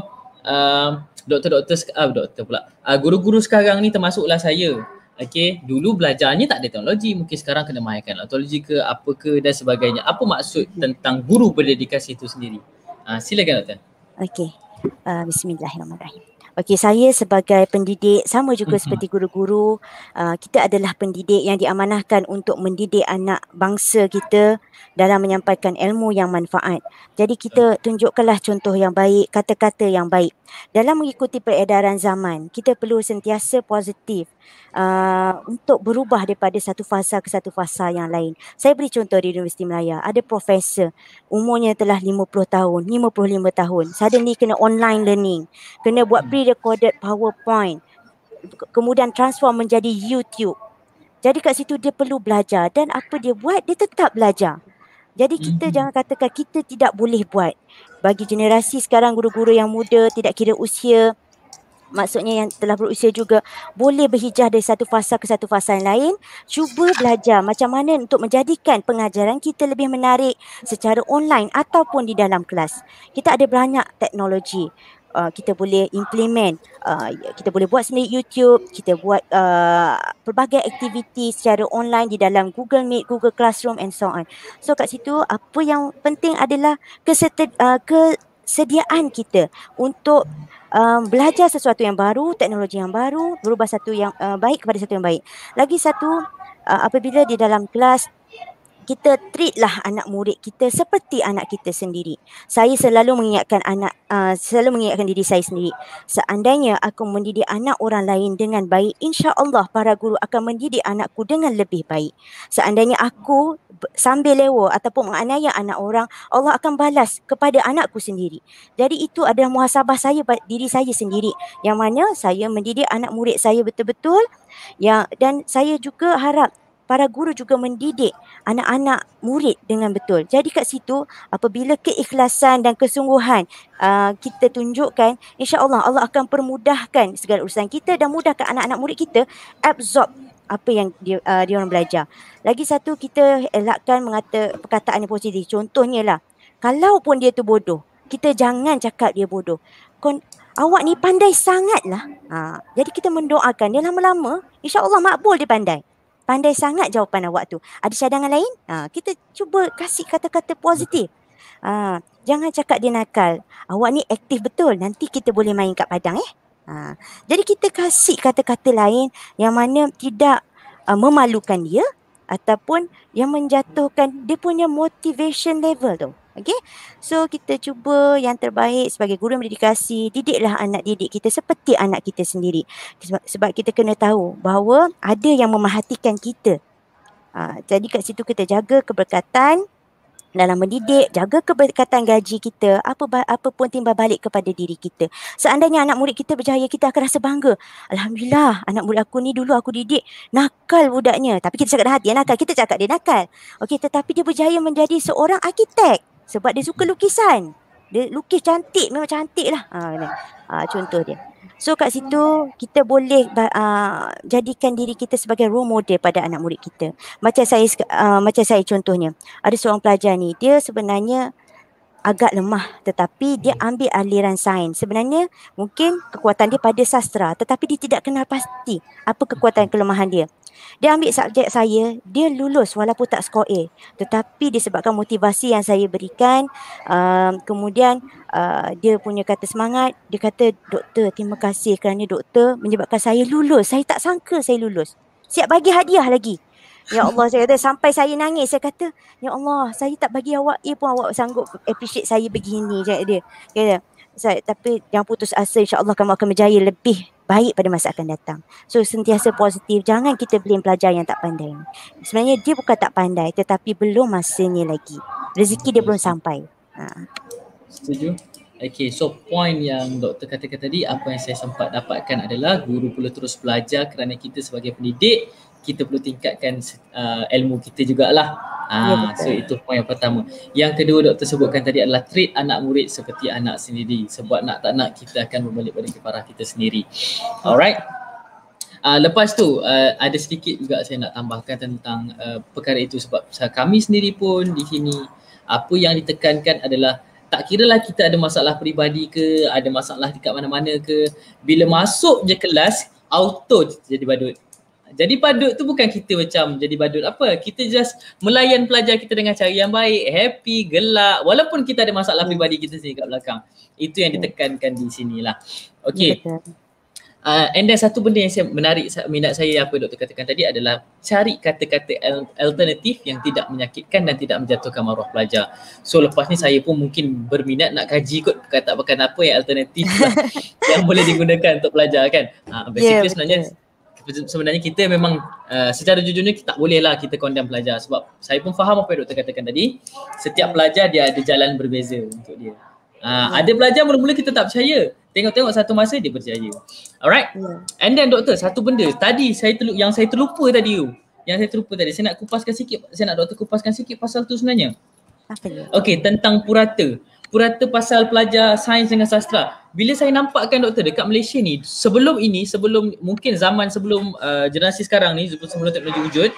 guru-guru sekarang ni termasuklah saya. Okay, dulu belajarnya tak ada teknologi, mungkin sekarang kena mainkan teknologi ke apa ke dan sebagainya. Apa maksud tentang guru berdedikasi itu sendiri? Silakan doktor. Okey. Bismillahirrahmanirrahim. Okey, saya sebagai pendidik sama juga seperti guru-guru, kita adalah pendidik yang diamanahkan untuk mendidik anak bangsa kita dalam menyampaikan ilmu yang manfaat. Jadi kita tunjukkanlah contoh yang baik, kata-kata yang baik. Dalam mengikuti peredaran zaman, kita perlu sentiasa positif untuk berubah daripada satu fasa ke satu fasa yang lain. Saya beri contoh di Universiti Melaya, ada profesor umurnya telah 50 tahun, 55 tahun, suddenly kena online learning, kena buat pre-recorded PowerPoint, kemudian transform menjadi YouTube. Jadi kat situ dia perlu belajar dan apa dia buat, dia tetap belajar. Jadi kita jangan katakan kita tidak boleh buat. Bagi generasi sekarang, guru-guru yang muda, tidak kira usia, maksudnya yang telah berusia juga, boleh berhijrah dari satu fasa ke satu fasa yang lain. Cuba belajar macam mana untuk menjadikan pengajaran kita lebih menarik secara online ataupun di dalam kelas. Kita ada banyak teknologi. Kita boleh implement, kita boleh buat sendiri YouTube, kita buat pelbagai aktiviti secara online di dalam Google Meet, Google Classroom and so on. So kat situ apa yang penting adalah kesediaan kita untuk belajar sesuatu yang baru, teknologi yang baru, berubah satu yang baik kepada satu yang baik. Lagi satu, apabila di dalam kelas, kita treatlah anak murid kita seperti anak kita sendiri. Saya selalu mengingatkan diri saya sendiri. Seandainya aku mendidik anak orang lain dengan baik, insya-Allah para guru akan mendidik anakku dengan lebih baik. Seandainya aku sambil lewa ataupun menganiaya anak orang, Allah akan balas kepada anakku sendiri. Jadi itu adalah muhasabah saya diri saya sendiri, yang mana saya mendidik anak murid saya betul-betul, dan saya juga harap para guru juga mendidik anak-anak murid dengan betul. Jadi kat situ apabila keikhlasan dan kesungguhan kita tunjukkan, insya-Allah Allah akan permudahkan segala urusan kita dan mudahkan anak-anak murid kita absorb apa yang dia orang belajar. Lagi satu, kita elakkan perkataan yang positif. Contohnya lah, kalaupun dia tu bodoh, kita jangan cakap dia bodoh. Awak ni pandai sangat lah. Jadi kita mendoakan dia, lama-lama insya-Allah makbul dia pandai. Pandai sangat jawapan awak tu. Ada cadangan lain? Kita cuba kasih kata-kata positif. Jangan cakap dia nakal. Awak ni aktif betul. Nanti kita boleh main kat padang Jadi kita kasih kata-kata lain yang mana tidak memalukan dia ataupun yang menjatuhkan dia punya motivation level tu. Okay? So kita cuba yang terbaik sebagai guru yang berdedikasi, didiklah anak didik kita seperti anak kita sendiri. Sebab kita kena tahu bahawa ada yang memerhatikan kita. Jadi kat situ kita jaga keberkatan dalam mendidik, jaga keberkatan gaji kita, apa pun timbal balik kepada diri kita. Seandainya anak murid kita berjaya, kita akan rasa bangga. Alhamdulillah, anak murid aku ni dulu aku didik nakal budaknya. Tapi kita cakap dah hati, nakal. Kita cakap dia nakal. Okey, tetapi dia berjaya menjadi seorang arkitek sebab dia suka lukisan. Dia lukis cantik, memang cantik lah. Contoh dia. So kat situ kita boleh jadikan diri kita sebagai role model pada anak murid kita. Macam saya contohnya, ada seorang pelajar ni, dia sebenarnya agak lemah tetapi dia ambil aliran sains. Sebenarnya mungkin kekuatan dia pada sastra tetapi dia tidak kenal pasti apa kekuatan kelemahan dia. Dia ambil subjek saya, dia lulus walaupun tak skor A. Tetapi disebabkan motivasi yang saya berikan, kemudian dia punya kata semangat, dia kata, "Doktor, terima kasih kerana doktor menyebabkan saya lulus. Saya tak sangka saya lulus. Siap bagi hadiah lagi." Ya Allah, saya kata sampai saya nangis. Saya kata, "Ya Allah, saya tak bagi awak A pun awak sanggup appreciate saya begini." Cakap dia. Kata, tapi jangan putus asa, insya-Allah kamu akan berjaya lebih baik pada masa akan datang. So sentiasa positif, jangan kita blame pelajar yang tak pandai. Sebenarnya dia bukan tak pandai tetapi belum masanya lagi. Rezeki dia belum sampai. Setuju? Okay, so point yang doktor katakan tadi, apa yang saya sempat dapatkan adalah guru perlu terus belajar kerana kita sebagai pendidik, kita perlu tingkatkan ilmu kita jugalah. So itu point yang pertama. Yang kedua doktor sebutkan tadi adalah treat anak murid seperti anak sendiri. Sebab nak tak nak kita akan berbalik pada keparah kita sendiri. Alright. Lepas tu ada sedikit juga saya nak tambahkan tentang perkara itu sebab kami sendiri pun di sini apa yang ditekankan adalah tak kiralah kita ada masalah peribadi ke, ada masalah dekat mana-mana ke, bila masuk je kelas auto jadi badut. Jadi badut tu bukan kita macam jadi badut apa, kita just melayan pelajar kita dengan cara yang baik, happy, gelak walaupun kita ada masalah peribadi kita sendiri kat belakang. Itu yang ditekankan di sinilah. Okay. And then satu benda yang menarik minat saya apa doktor katakan tadi adalah cari kata-kata alternatif yang tidak menyakitkan dan tidak menjatuhkan maruah pelajar. So lepas ni saya pun mungkin berminat nak kaji kot perkataan apa yang alternatif lah yang boleh digunakan untuk pelajar kan. Basically sebenarnya kita memang secara jujurnya tak boleh lah kita condemn pelajar sebab saya pun faham apa yang doktor katakan tadi. Setiap pelajar dia ada jalan berbeza untuk dia. Ada pelajar mula-mula kita tak percaya. Tengok-tengok satu masa dia percaya. Alright. And then doktor, satu benda tadi yang saya terlupa tadi tu. Saya nak kupaskan sikit. Saya nak doktor kupaskan sikit pasal tu sebenarnya. Apa dia? Okey, tentang purata. Purata pasal pelajar sains dengan sastra. Bila saya nampakkan doktor dekat Malaysia ni, sebelum mungkin zaman sebelum generasi sekarang ni, sebelum teknologi wujud,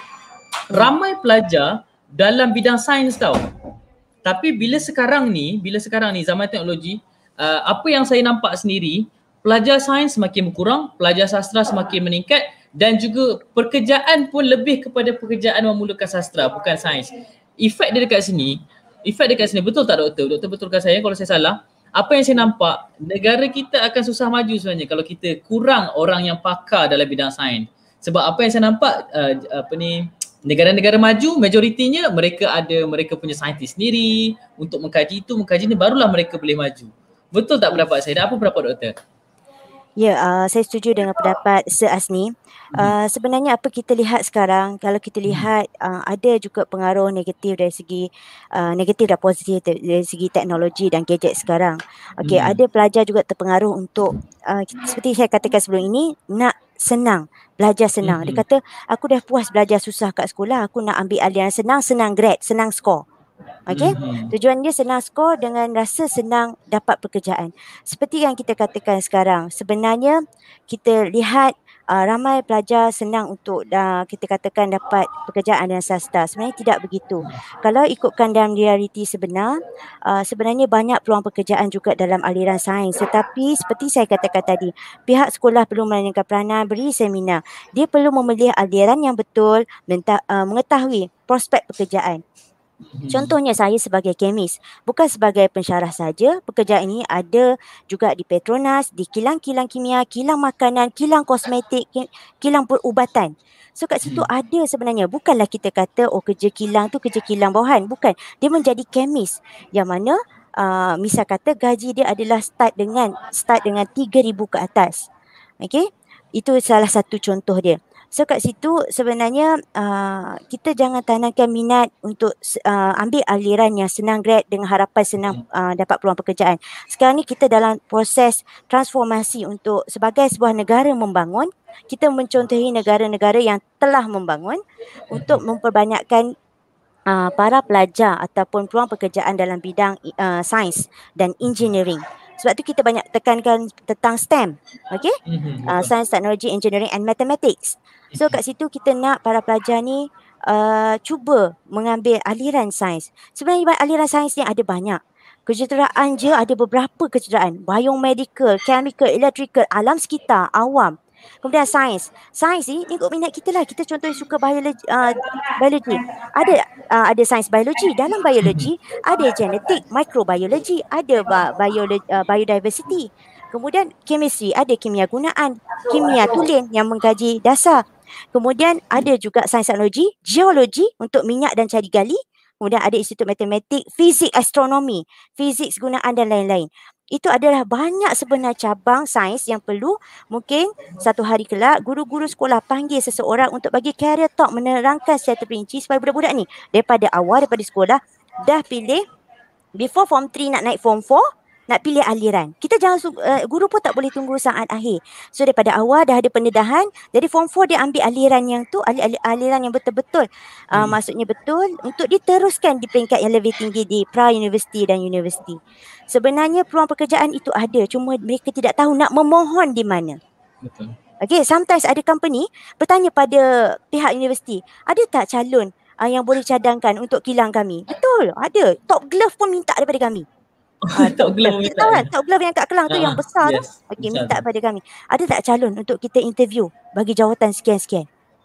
ramai pelajar dalam bidang sains tau. Tapi bila sekarang ni zaman teknologi, apa yang saya nampak sendiri, pelajar sains semakin berkurang, pelajar sastra semakin meningkat dan juga pekerjaan pun lebih kepada pekerjaan memulakan sastra bukan sains. Efek dia dekat sini, betul tak doktor? Doktor betulkan saya kalau saya salah. Apa yang saya nampak, negara kita akan susah maju sebenarnya kalau kita kurang orang yang pakar dalam bidang sains. Sebab apa yang saya nampak negara-negara maju majoritinya mereka punya saintis sendiri untuk mengkaji itu, mengkaji ni barulah mereka boleh maju. Betul tak pendapat saya? Dan apa pendapat doktor? Ya, saya setuju dengan pendapat Sir Asni. Sebenarnya apa kita lihat sekarang, kalau kita lihat ada juga pengaruh negatif dari segi negatif dan positif dari segi teknologi dan gadget sekarang. Okey, ada pelajar juga terpengaruh untuk seperti saya katakan sebelum ini, nak senang, belajar senang. Dia kata, aku dah puas belajar susah kat sekolah, aku nak ambil aliran senang, senang grade, senang skor. Okey, tujuan dia senang skor dengan rasa senang dapat pekerjaan. Seperti yang kita katakan sekarang, sebenarnya kita lihat ramai pelajar senang untuk kita katakan dapat pekerjaan dengan sastra. Sebenarnya tidak begitu. Kalau ikutkan dalam realiti sebenarnya banyak peluang pekerjaan juga dalam aliran sains. Tetapi seperti saya katakan tadi, pihak sekolah perlu melainkan peranan, beri seminar. Dia perlu memilih aliran yang betul, mengetahui prospek pekerjaan. Contohnya saya sebagai kemis, bukan sebagai pensyarah saja. Pekerjaan ini ada juga di Petronas, di kilang-kilang kimia, kilang makanan, kilang kosmetik, kilang perubatan. So kat situ ada sebenarnya, bukanlah kita kata kerja kilang tu kerja kilang bawahan, bukan. Dia menjadi kemis yang mana misal kata gaji dia adalah start dengan 3,000 ke atas. Okey? Itu salah satu contoh dia. So kat situ sebenarnya kita jangan tanamkan minat untuk ambil aliran yang senang grade dengan harapan senang dapat peluang pekerjaan. Sekarang ni kita dalam proses transformasi untuk sebagai sebuah negara membangun. Kita mencontohi negara-negara yang telah membangun untuk memperbanyakkan para pelajar ataupun peluang pekerjaan dalam bidang sains dan engineering. Sebab tu kita banyak tekankan tentang STEM, okay? Science, Technology, Engineering and Mathematics. So kat situ kita nak para pelajar ni cuba mengambil aliran sains. Sebenarnya aliran sains ni ada banyak. Kecederaan je ada beberapa kecederaan. Biomedical, chemical, electrical, alam sekitar, awam. Kemudian sains. Sains ni ikut minat kita lah. Kita contohnya suka biologi. Biologi. Ada sains biologi. Dalam biologi ada genetik, microbiology, ada biodiversity. Kemudian chemistry, ada kimia gunaan, kimia tulen yang mengkaji dasar. Kemudian ada juga sains teknologi, geologi untuk minyak dan cari gali. Kemudian ada Institut Matematik, Fizik Astronomi, Fizik gunaan dan lain-lain. Itu adalah banyak sebenar cabang sains yang perlu mungkin satu hari kelak guru-guru sekolah panggil seseorang untuk bagi career talk menerangkan secara terperinci supaya budak-budak ni daripada awal, daripada sekolah dah pilih before form 3 nak naik form 4, nak pilih aliran. Kita jangan guru pun tak boleh tunggu saat akhir. So daripada awal dah ada pendedahan. Jadi form 4 dia ambil aliran yang tu, aliran yang betul-betul. Maksudnya betul untuk diteruskan di peringkat yang lebih tinggi di pra-universiti dan universiti. Sebenarnya peluang pekerjaan itu ada. Cuma mereka tidak tahu nak memohon di mana. Betul. Okay, sometimes ada company bertanya pada pihak universiti, ada tak calon yang boleh cadangkan untuk kilang kami? Betul, ada. Top glove pun minta daripada kami. Top glove minta. Tahu kan top glove yang kat Kelang tu yang besar tu. Okey, minta pada kami. Ada tak calon untuk kita interview bagi jawatan sekian-sekian?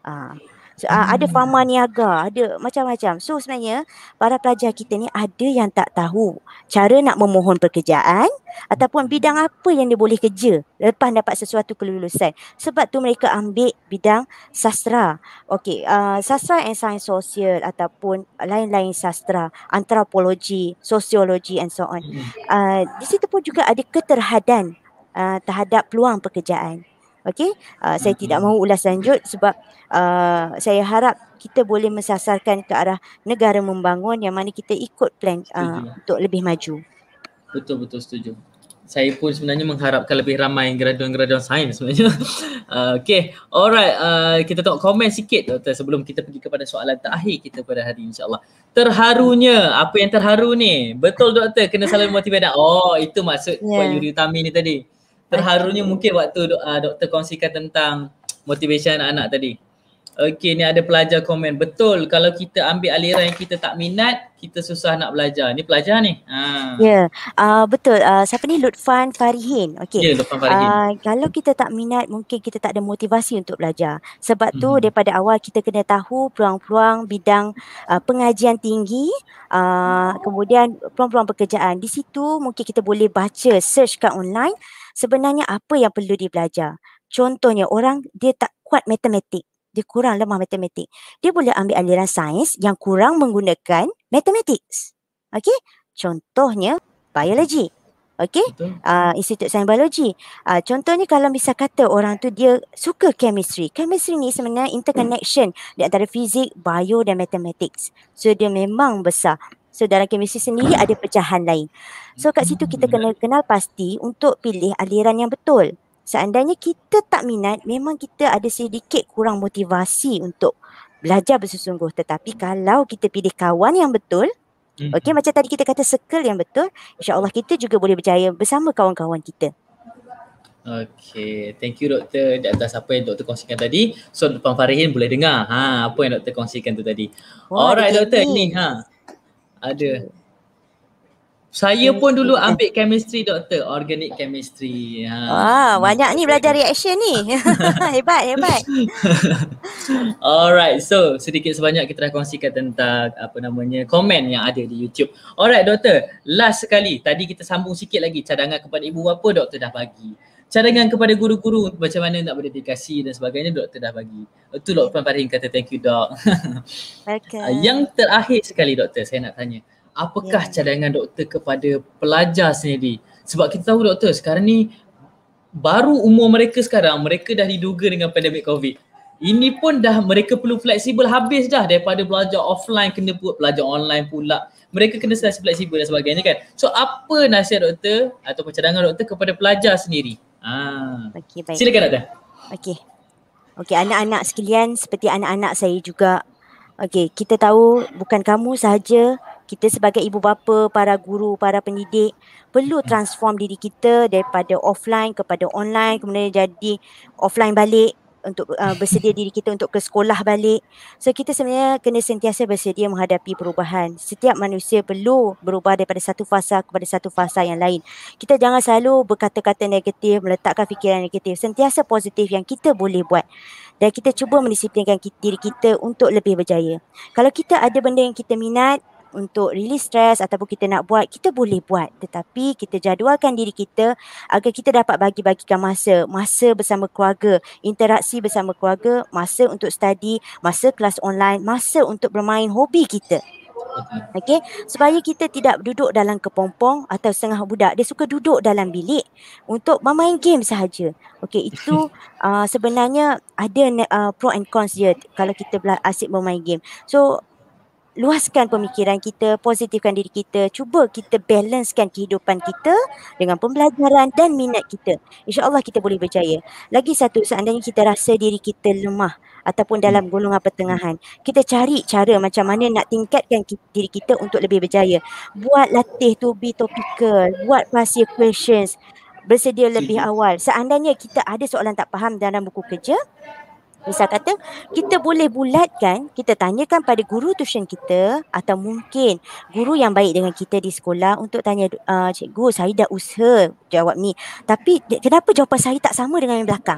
Ada farma niaga, ada macam-macam. So sebenarnya para pelajar kita ni ada yang tak tahu cara nak memohon pekerjaan ataupun bidang apa yang dia boleh kerja lepas dapat sesuatu kelulusan. Sebab tu mereka ambil bidang sastra. Okey, sastra and science sosial ataupun lain-lain sastra, antropologi, sosiologi and so on. Di situ pun juga ada keterhadan terhadap peluang pekerjaan. Okey, saya tidak mahu ulas lanjut sebab saya harap kita boleh mensasarkan ke arah negara membangun yang mana kita ikut plan untuk lebih maju. Betul-betul setuju. Saya pun sebenarnya mengharapkan lebih ramai graduan-graduan sains sebenarnya. Okay, alright. Kita tengok komen sikit Doktor sebelum kita pergi kepada soalan terakhir kita pada hari ini, insyaAllah. Terharunya, apa yang terharu ni? Betul Doktor, kena selalu motivate. Oh, itu maksud Puan Yuri Utami ni tadi. Terharunya mungkin waktu Doktor kongsikan tentang motivation anak-anak tadi. Okey, ni ada pelajar komen. Betul, kalau kita ambil aliran yang kita tak minat, kita susah nak belajar. Ni pelajar ni. Ya, betul. Siapa ni? Lutfan Farihin. Okey. Ya, Lutfan Farihin. Kalau kita tak minat, mungkin kita tak ada motivasi untuk belajar. Sebab tu daripada awal kita kena tahu peluang-peluang bidang pengajian tinggi, kemudian peluang-peluang pekerjaan. Di situ mungkin kita boleh baca, search kat online sebenarnya apa yang perlu dibelajar. Contohnya orang dia tak kuat matematik. Dia kurang lemah matematik. Dia boleh ambil aliran sains yang kurang menggunakan mathematics. Okey? Contohnya biologi. Okey? Institut Sains Biologi. Contohnya kalau misal kata orang tu dia suka chemistry. Chemistry ni sebenarnya interconnection di antara fizik, bio dan mathematics. So dia memang besar. So dalam chemistry sendiri ada pecahan lain. So kat situ kita kena kenal pasti untuk pilih aliran yang betul. Seandainya kita tak minat, memang kita ada sedikit kurang motivasi untuk belajar bersungguh. Tetapi kalau kita pilih kawan yang betul, okey, macam tadi kita kata circle yang betul, insya-Allah kita juga boleh berjaya bersama kawan-kawan kita. Okay, thank you Doktor di atas apa yang Doktor kongsikan tadi. So Puan Farihin boleh dengar apa yang Doktor kongsikan tu tadi. Alright Doktor, ni ada. Saya pun dulu ambil chemistry Doktor, organic chemistry. Banyak ni belajar reaction ni. Hebat. Alright, so sedikit sebanyak kita dah kongsikan tentang komen yang ada di YouTube. Alright Doktor, last sekali tadi kita sambung sikit lagi cadangan kepada ibu bapa Doktor dah bagi. Cadangan kepada guru-guru macam mana nak berdedikasi dan sebagainya Doktor dah bagi. Itu Puan Farihin kata thank you Dok. Yang terakhir sekali Doktor saya nak tanya. Apakah cadangan Doktor kepada pelajar sendiri? Sebab kita tahu Doktor sekarang ni baru umur mereka sekarang, mereka dah diduga dengan pandemik COVID. Ini pun dah mereka perlu fleksibel habis dah daripada belajar offline kena buat belajar online pula. Mereka kena sentiasa fleksibel dan sebagainya kan. So apa nasihat Doktor ataupun cadangan Doktor kepada pelajar sendiri? Okey, baik. Silakan Doktor. Okey, anak-anak sekalian seperti anak-anak saya juga. Okey, kita tahu bukan kamu sahaja, kita sebagai ibu bapa, para guru, para pendidik perlu transform diri kita daripada offline kepada online, kemudian jadi offline balik. untuk bersedia diri kita untuk ke sekolah balik. So kita sebenarnya kena sentiasa bersedia menghadapi perubahan. Setiap manusia perlu berubah daripada satu fasa kepada satu fasa yang lain. Kita jangan selalu berkata-kata negatif, meletakkan fikiran negatif. Sentiasa positif yang kita boleh buat. Dan kita cuba mendisiplinkan diri kita untuk lebih berjaya. Kalau kita ada benda yang kita minat, untuk release stres ataupun kita nak buat, kita boleh buat. Tetapi kita jadualkan diri kita agar kita dapat bagi-bagikan masa bersama keluarga, interaksi bersama keluarga, masa untuk study, masa kelas online, masa untuk bermain hobi kita. Okey, supaya kita tidak duduk dalam kepompong atau setengah budak. Dia suka duduk dalam bilik untuk bermain game sahaja. Okey, itu sebenarnya ada pro and cons dia kalau kita asyik bermain game. So luaskan pemikiran kita, positifkan diri kita, cuba kita balancekan kehidupan kita dengan pembelajaran dan minat kita. InsyaAllah kita boleh berjaya. Lagi satu, seandainya kita rasa diri kita lemah ataupun dalam golongan pertengahan, kita cari cara macam mana nak tingkatkan diri kita untuk lebih berjaya. Buat latih to be topical, buat past year questions, bersedia lebih awal. Seandainya kita ada soalan tak faham dalam buku kerja, misal kata, kita boleh bulatkan, kita tanyakan pada guru tuition kita atau mungkin guru yang baik dengan kita di sekolah untuk tanya, cikgu saya dah usaha jawab ni, tapi kenapa jawapan saya tak sama dengan yang belakang?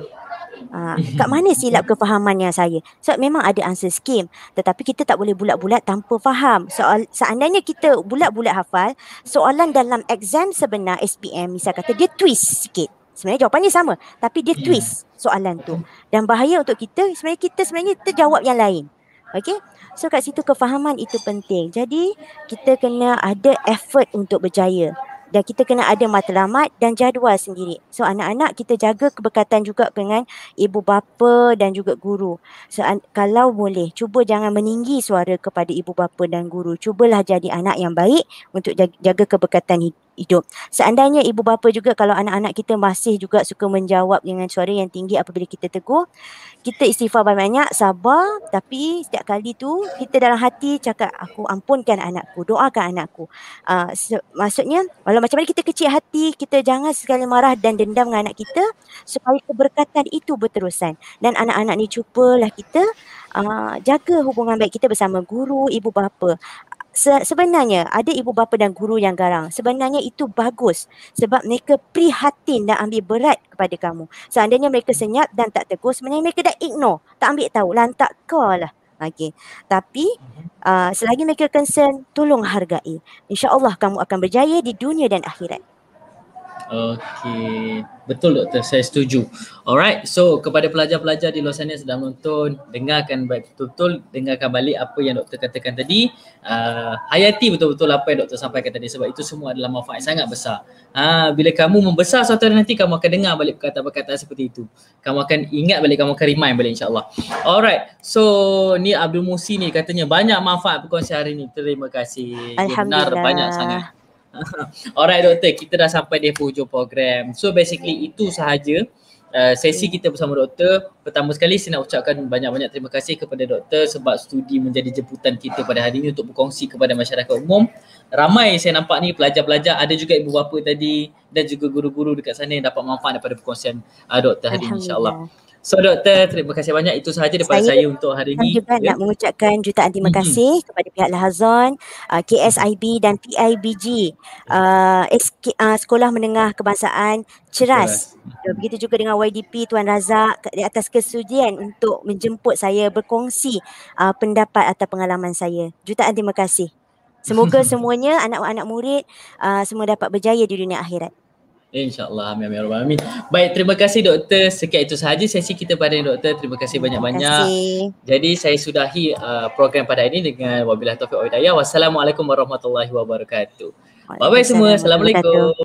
Kat mana silap kefahamannya saya? So memang ada answer scheme, tetapi kita tak boleh bulat-bulat tanpa faham. Seandainya kita bulat-bulat hafal, soalan dalam exam sebenar SPM misal kata dia twist sikit. Sebenarnya jawapannya sama, tapi dia twist soalan tu. Dan bahaya untuk kita sebenarnya kita jawab yang lain. Okay? So kat situ kefahaman itu penting. Jadi kita kena ada effort untuk berjaya. Dan kita kena ada matlamat dan jadual sendiri. So anak-anak kita jaga keberkatan juga dengan ibu bapa dan juga guru. So, kalau boleh, cuba jangan meninggi suara kepada ibu bapa dan guru. Cubalah jadi anak yang baik untuk jaga keberkatan hidup. Seandainya ibu bapa juga, kalau anak-anak kita masih juga suka menjawab dengan suara yang tinggi apabila kita tegur, kita istighfar banyak-banyak, sabar, tapi setiap kali tu kita dalam hati cakap, aku ampunkan anakku, doakan anakku. Maksudnya walau macam mana kita kecil hati, kita jangan sekali marah dan dendam dengan anak kita supaya keberkatan itu berterusan. Dan anak-anak ni cubalah kita jaga hubungan baik kita bersama guru, ibu bapa. Sebenarnya ada ibu bapa dan guru yang garang. Sebenarnya itu bagus sebab mereka prihatin dan ambil berat kepada kamu. Seandainya mereka senyap dan tak tegur, sebenarnya mereka dah ignore, tak ambil tahu, lantak kau lah. Okay. Tapi selagi mereka concern, tolong hargai. InsyaAllah kamu akan berjaya di dunia dan akhirat. Okey, betul doktor, saya setuju. Alright, so kepada pelajar-pelajar di luar sana sedang menonton, dengarkan betul-betul, dengarkan balik apa yang doktor katakan tadi. Hayati betul-betul apa yang doktor sampaikan tadi sebab itu semua adalah manfaat sangat besar. Bila kamu membesar suatu hari nanti, kamu akan dengar balik perkataan-perkataan seperti itu. Kamu akan ingat balik, kamu akan remind balik insyaAllah. Alright, so ni Abdul Musi ni katanya banyak manfaat perkongsian hari ni. Terima kasih. Alhamdulillah. Benar, banyak sangat. Alright doktor, kita dah sampai di hujung program. So basically itu sahaja sesi kita bersama doktor. Pertama sekali saya nak ucapkan banyak-banyak terima kasih kepada doktor sebab studi menjadi jemputan kita pada hari ini untuk berkongsi kepada masyarakat umum. Ramai saya nampak ni pelajar-pelajar, ada juga ibu bapa tadi dan juga guru-guru dekat sana yang dapat manfaat daripada perkongsian doktor hari ini insya-Allah. So doktor, terima kasih banyak. Itu sahaja daripada saya untuk hari ini. Saya juga nak mengucapkan jutaan terima kasih kepada pihak Lahazon, KSIB dan PIBG, Sekolah Menengah Kebangsaan Ceras. Begitu juga dengan YDP Tuan Razak di atas kesudian untuk menjemput saya berkongsi pendapat atau pengalaman saya. Jutaan terima kasih. Semoga semuanya anak-anak murid semua dapat berjaya di dunia akhirat. InsyaAllah, amin ya rabbal alamin. Baik, terima kasih doktor. Sekian itu sahaja sesi kita pada ini doktor. Terima kasih banyak-banyak. Jadi saya sudahi program pada ini dengan wabillahi taufiq wal hidayah. Wassalamualaikum warahmatullahi wabarakatuh. Bye bye semua. Assalamualaikum.